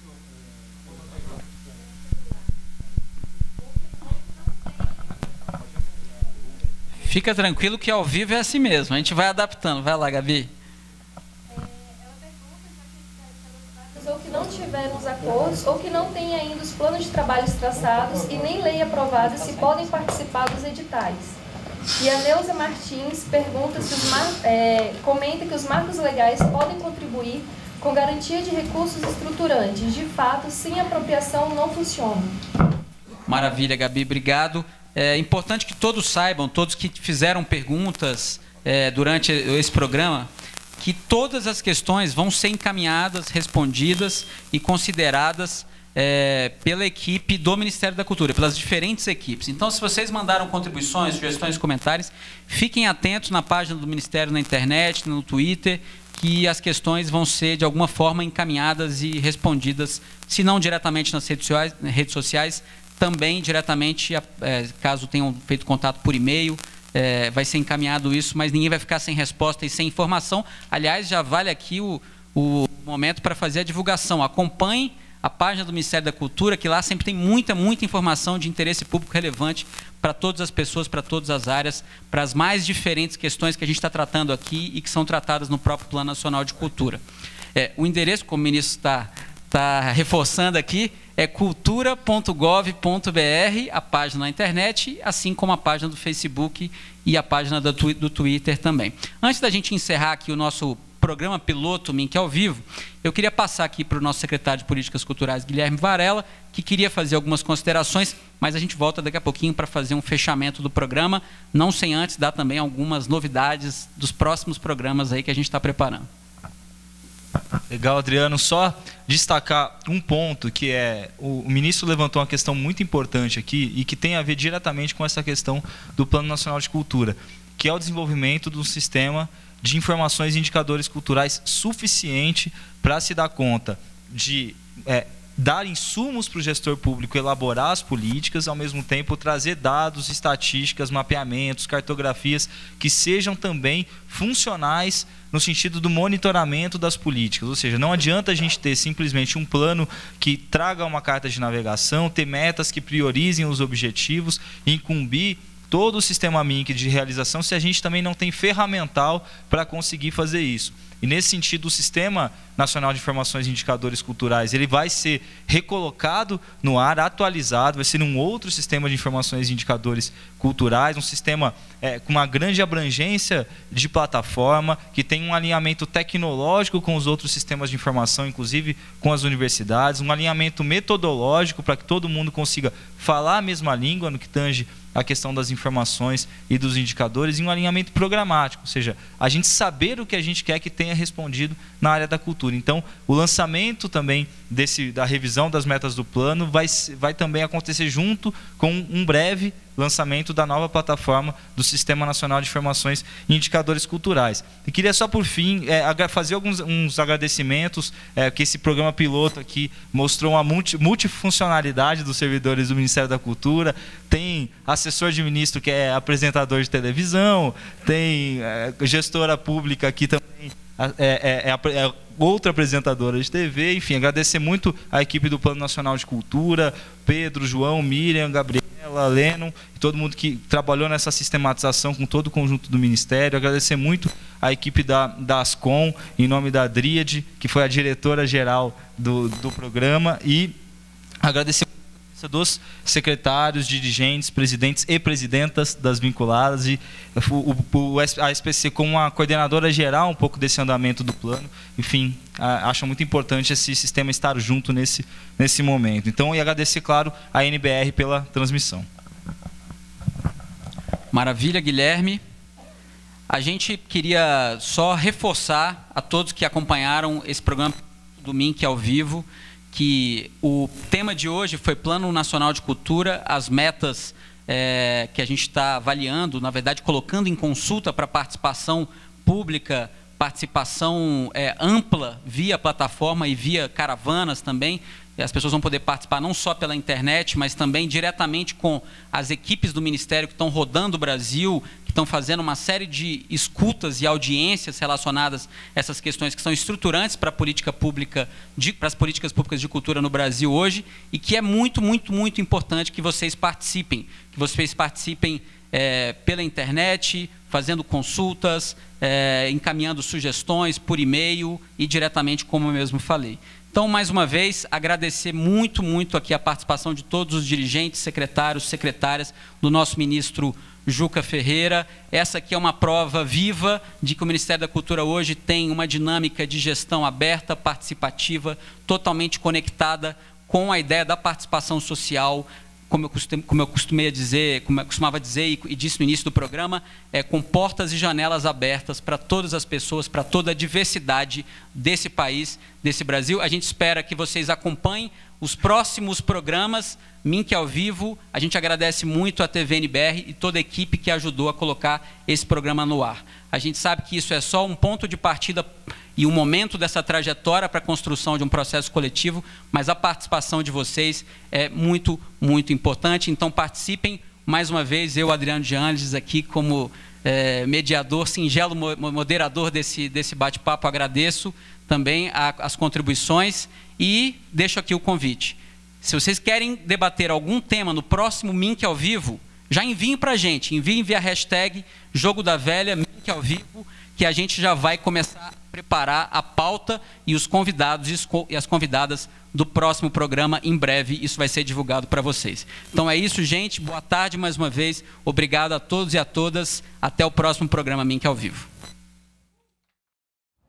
Fica tranquilo que ao vivo é assim mesmo. A gente vai adaptando. Vai lá, Gabi. Ou que não tiveram os acordos, ou que não têm ainda os planos de trabalhos traçados e nem lei aprovada, se podem participar dos editais. E a Neuza Martins pergunta comenta que os marcos legais podem contribuir com garantia de recursos estruturantes. De fato, sem apropriação não funciona. Maravilha, Gabi, obrigado. É importante que todos saibam, todos que fizeram perguntas durante esse programa, que todas as questões vão ser encaminhadas, respondidas e consideradas pela equipe do Ministério da Cultura, pelas diferentes equipes. Então, se vocês mandaram contribuições, sugestões, comentários, fiquem atentos na página do Ministério na internet, no Twitter, que as questões vão ser, de alguma forma, encaminhadas e respondidas, se não diretamente nas redes sociais, também diretamente, caso tenham feito contato por e-mail, vai ser encaminhado isso, mas ninguém vai ficar sem resposta e sem informação. Aliás, já vale aqui o momento para fazer a divulgação. Acompanhem a página do Ministério da Cultura, que lá sempre tem muita informação de interesse público relevante para todas as pessoas, para todas as áreas, para as mais diferentes questões que a gente está tratando aqui e que são tratadas no próprio Plano Nacional de Cultura. O endereço, como o ministro está reforçando aqui, é cultura.gov.br, a página na internet, assim como a página do Facebook e a página do Twitter também. Antes da gente encerrar aqui o nosso programa piloto MINC ao vivo, eu queria passar aqui para o nosso secretário de Políticas Culturais, Guilherme Varela, que queria fazer algumas considerações, mas a gente volta daqui a pouquinho para fazer um fechamento do programa, não sem antes dar também algumas novidades dos próximos programas aí que a gente está preparando. Legal, Adriano. Só destacar um ponto, que o ministro levantou uma questão muito importante aqui e que tem a ver diretamente com essa questão do Plano Nacional de Cultura, que é o desenvolvimento de um sistema de informações e indicadores culturais suficiente para se dar conta de dar insumos para o gestor público elaborar as políticas, ao mesmo tempo trazer dados, estatísticas, mapeamentos, cartografias que sejam também funcionais no sentido do monitoramento das políticas. Ou seja, não adianta a gente ter simplesmente um plano que traga uma carta de navegação, ter metas que priorizem os objetivos, incumbir todo o sistema MINC de realização se a gente também não tem ferramental para conseguir fazer isso. E nesse sentido, o Sistema Nacional de Informações e Indicadores Culturais, ele vai ser recolocado no ar, atualizado, vai ser um outro sistema de informações e indicadores culturais, um sistema com uma grande abrangência de plataforma, que tem um alinhamento tecnológico com os outros sistemas de informação, inclusive com as universidades, um alinhamento metodológico para que todo mundo consiga falar a mesma língua no que tange a questão das informações e dos indicadores, e um alinhamento programático, ou seja, a gente saber o que a gente quer que tenha respondido na área da cultura. Então, o lançamento também da revisão das metas do plano vai também acontecer junto com um breve lançamento da nova plataforma do Sistema Nacional de Informações e Indicadores Culturais. E queria só, por fim, fazer uns agradecimentos, que esse programa piloto aqui mostrou uma multifuncionalidade dos servidores do Ministério da Cultura. Tem assessor de ministro que é apresentador de televisão, tem gestora pública aqui também, outra apresentadora de TV, enfim, agradecer muito a equipe do Plano Nacional de Cultura, Pedro, João, Miriam, Gabriela, Lennon, e todo mundo que trabalhou nessa sistematização com todo o conjunto do Ministério. Agradecer muito a equipe da Ascom, em nome da Dríade, que foi a diretora-geral do programa, e agradecer dos secretários, dirigentes, presidentes e presidentas das vinculadas, e a SPC como uma coordenadora geral um pouco desse andamento do plano. Enfim, acho muito importante esse sistema estar junto nesse momento. Então, e agradecer, claro, a NBR pela transmissão. Maravilha, Guilherme. A gente queria só reforçar a todos que acompanharam esse programa do MINC ao vivo, que o tema de hoje foi Plano Nacional de Cultura, as metas que a gente está avaliando, na verdade, colocando em consulta para participação pública, participação ampla via plataforma e via caravanas também. As pessoas vão poder participar não só pela internet, mas também diretamente com as equipes do Ministério que estão rodando o Brasil, que estão fazendo uma série de escutas e audiências relacionadas a essas questões que são estruturantes para a política pública, para as políticas públicas de cultura no Brasil hoje, e que é muito, muito, muito importante que vocês participem. Que vocês participem pela internet, fazendo consultas, encaminhando sugestões por e-mail e diretamente, como eu mesmo falei. Então, mais uma vez, agradecer muito, muito aqui a participação de todos os dirigentes, secretários, secretárias do nosso ministro Juca Ferreira. Essa aqui é uma prova viva de que o Ministério da Cultura hoje tem uma dinâmica de gestão aberta, participativa, totalmente conectada com a ideia da participação social, como eu costumava dizer e disse no início do programa, com portas e janelas abertas para todas as pessoas, para toda a diversidade desse país, desse Brasil. A gente espera que vocês acompanhem os próximos programas MINC ao vivo. A gente agradece muito a TV NBR e toda a equipe que ajudou a colocar esse programa no ar. A gente sabe que isso é só um ponto de partida e um momento dessa trajetória para a construção de um processo coletivo, mas a participação de vocês é muito, muito importante. Então, participem. Mais uma vez, eu, Adriano de Angelis, aqui como mediador, singelo moderador desse bate-papo, agradeço também as contribuições e deixo aqui o convite. Se vocês querem debater algum tema no próximo MINC ao vivo, já enviem para a gente, enviem via hashtag Jogo da Velha, MINC ao vivo, que a gente já vai começar a preparar a pauta e os convidados e as convidadas do próximo programa. Em breve isso vai ser divulgado para vocês. Então é isso, gente. Boa tarde mais uma vez. Obrigado a todos e a todas. Até o próximo programa MINC ao vivo.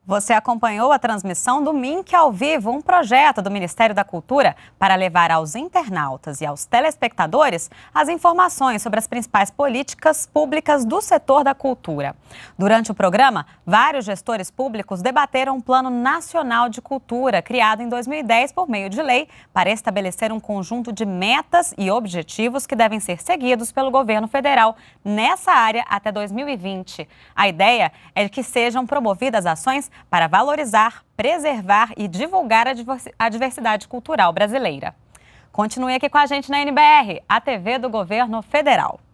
Você acompanhou a transmissão do MINC ao vivo, um projeto do Ministério da Cultura para levar aos internautas e aos telespectadores as informações sobre as principais políticas públicas do setor da cultura. Durante o programa, vários gestores públicos debateram um Plano Nacional de Cultura, criado em 2010 por meio de lei, para estabelecer um conjunto de metas e objetivos que devem ser seguidos pelo governo federal nessa área até 2020. A ideia é que sejam promovidas ações para valorizar, preservar e divulgar a diversidade cultural brasileira. Continue aqui com a gente na NBR, a TV do Governo Federal.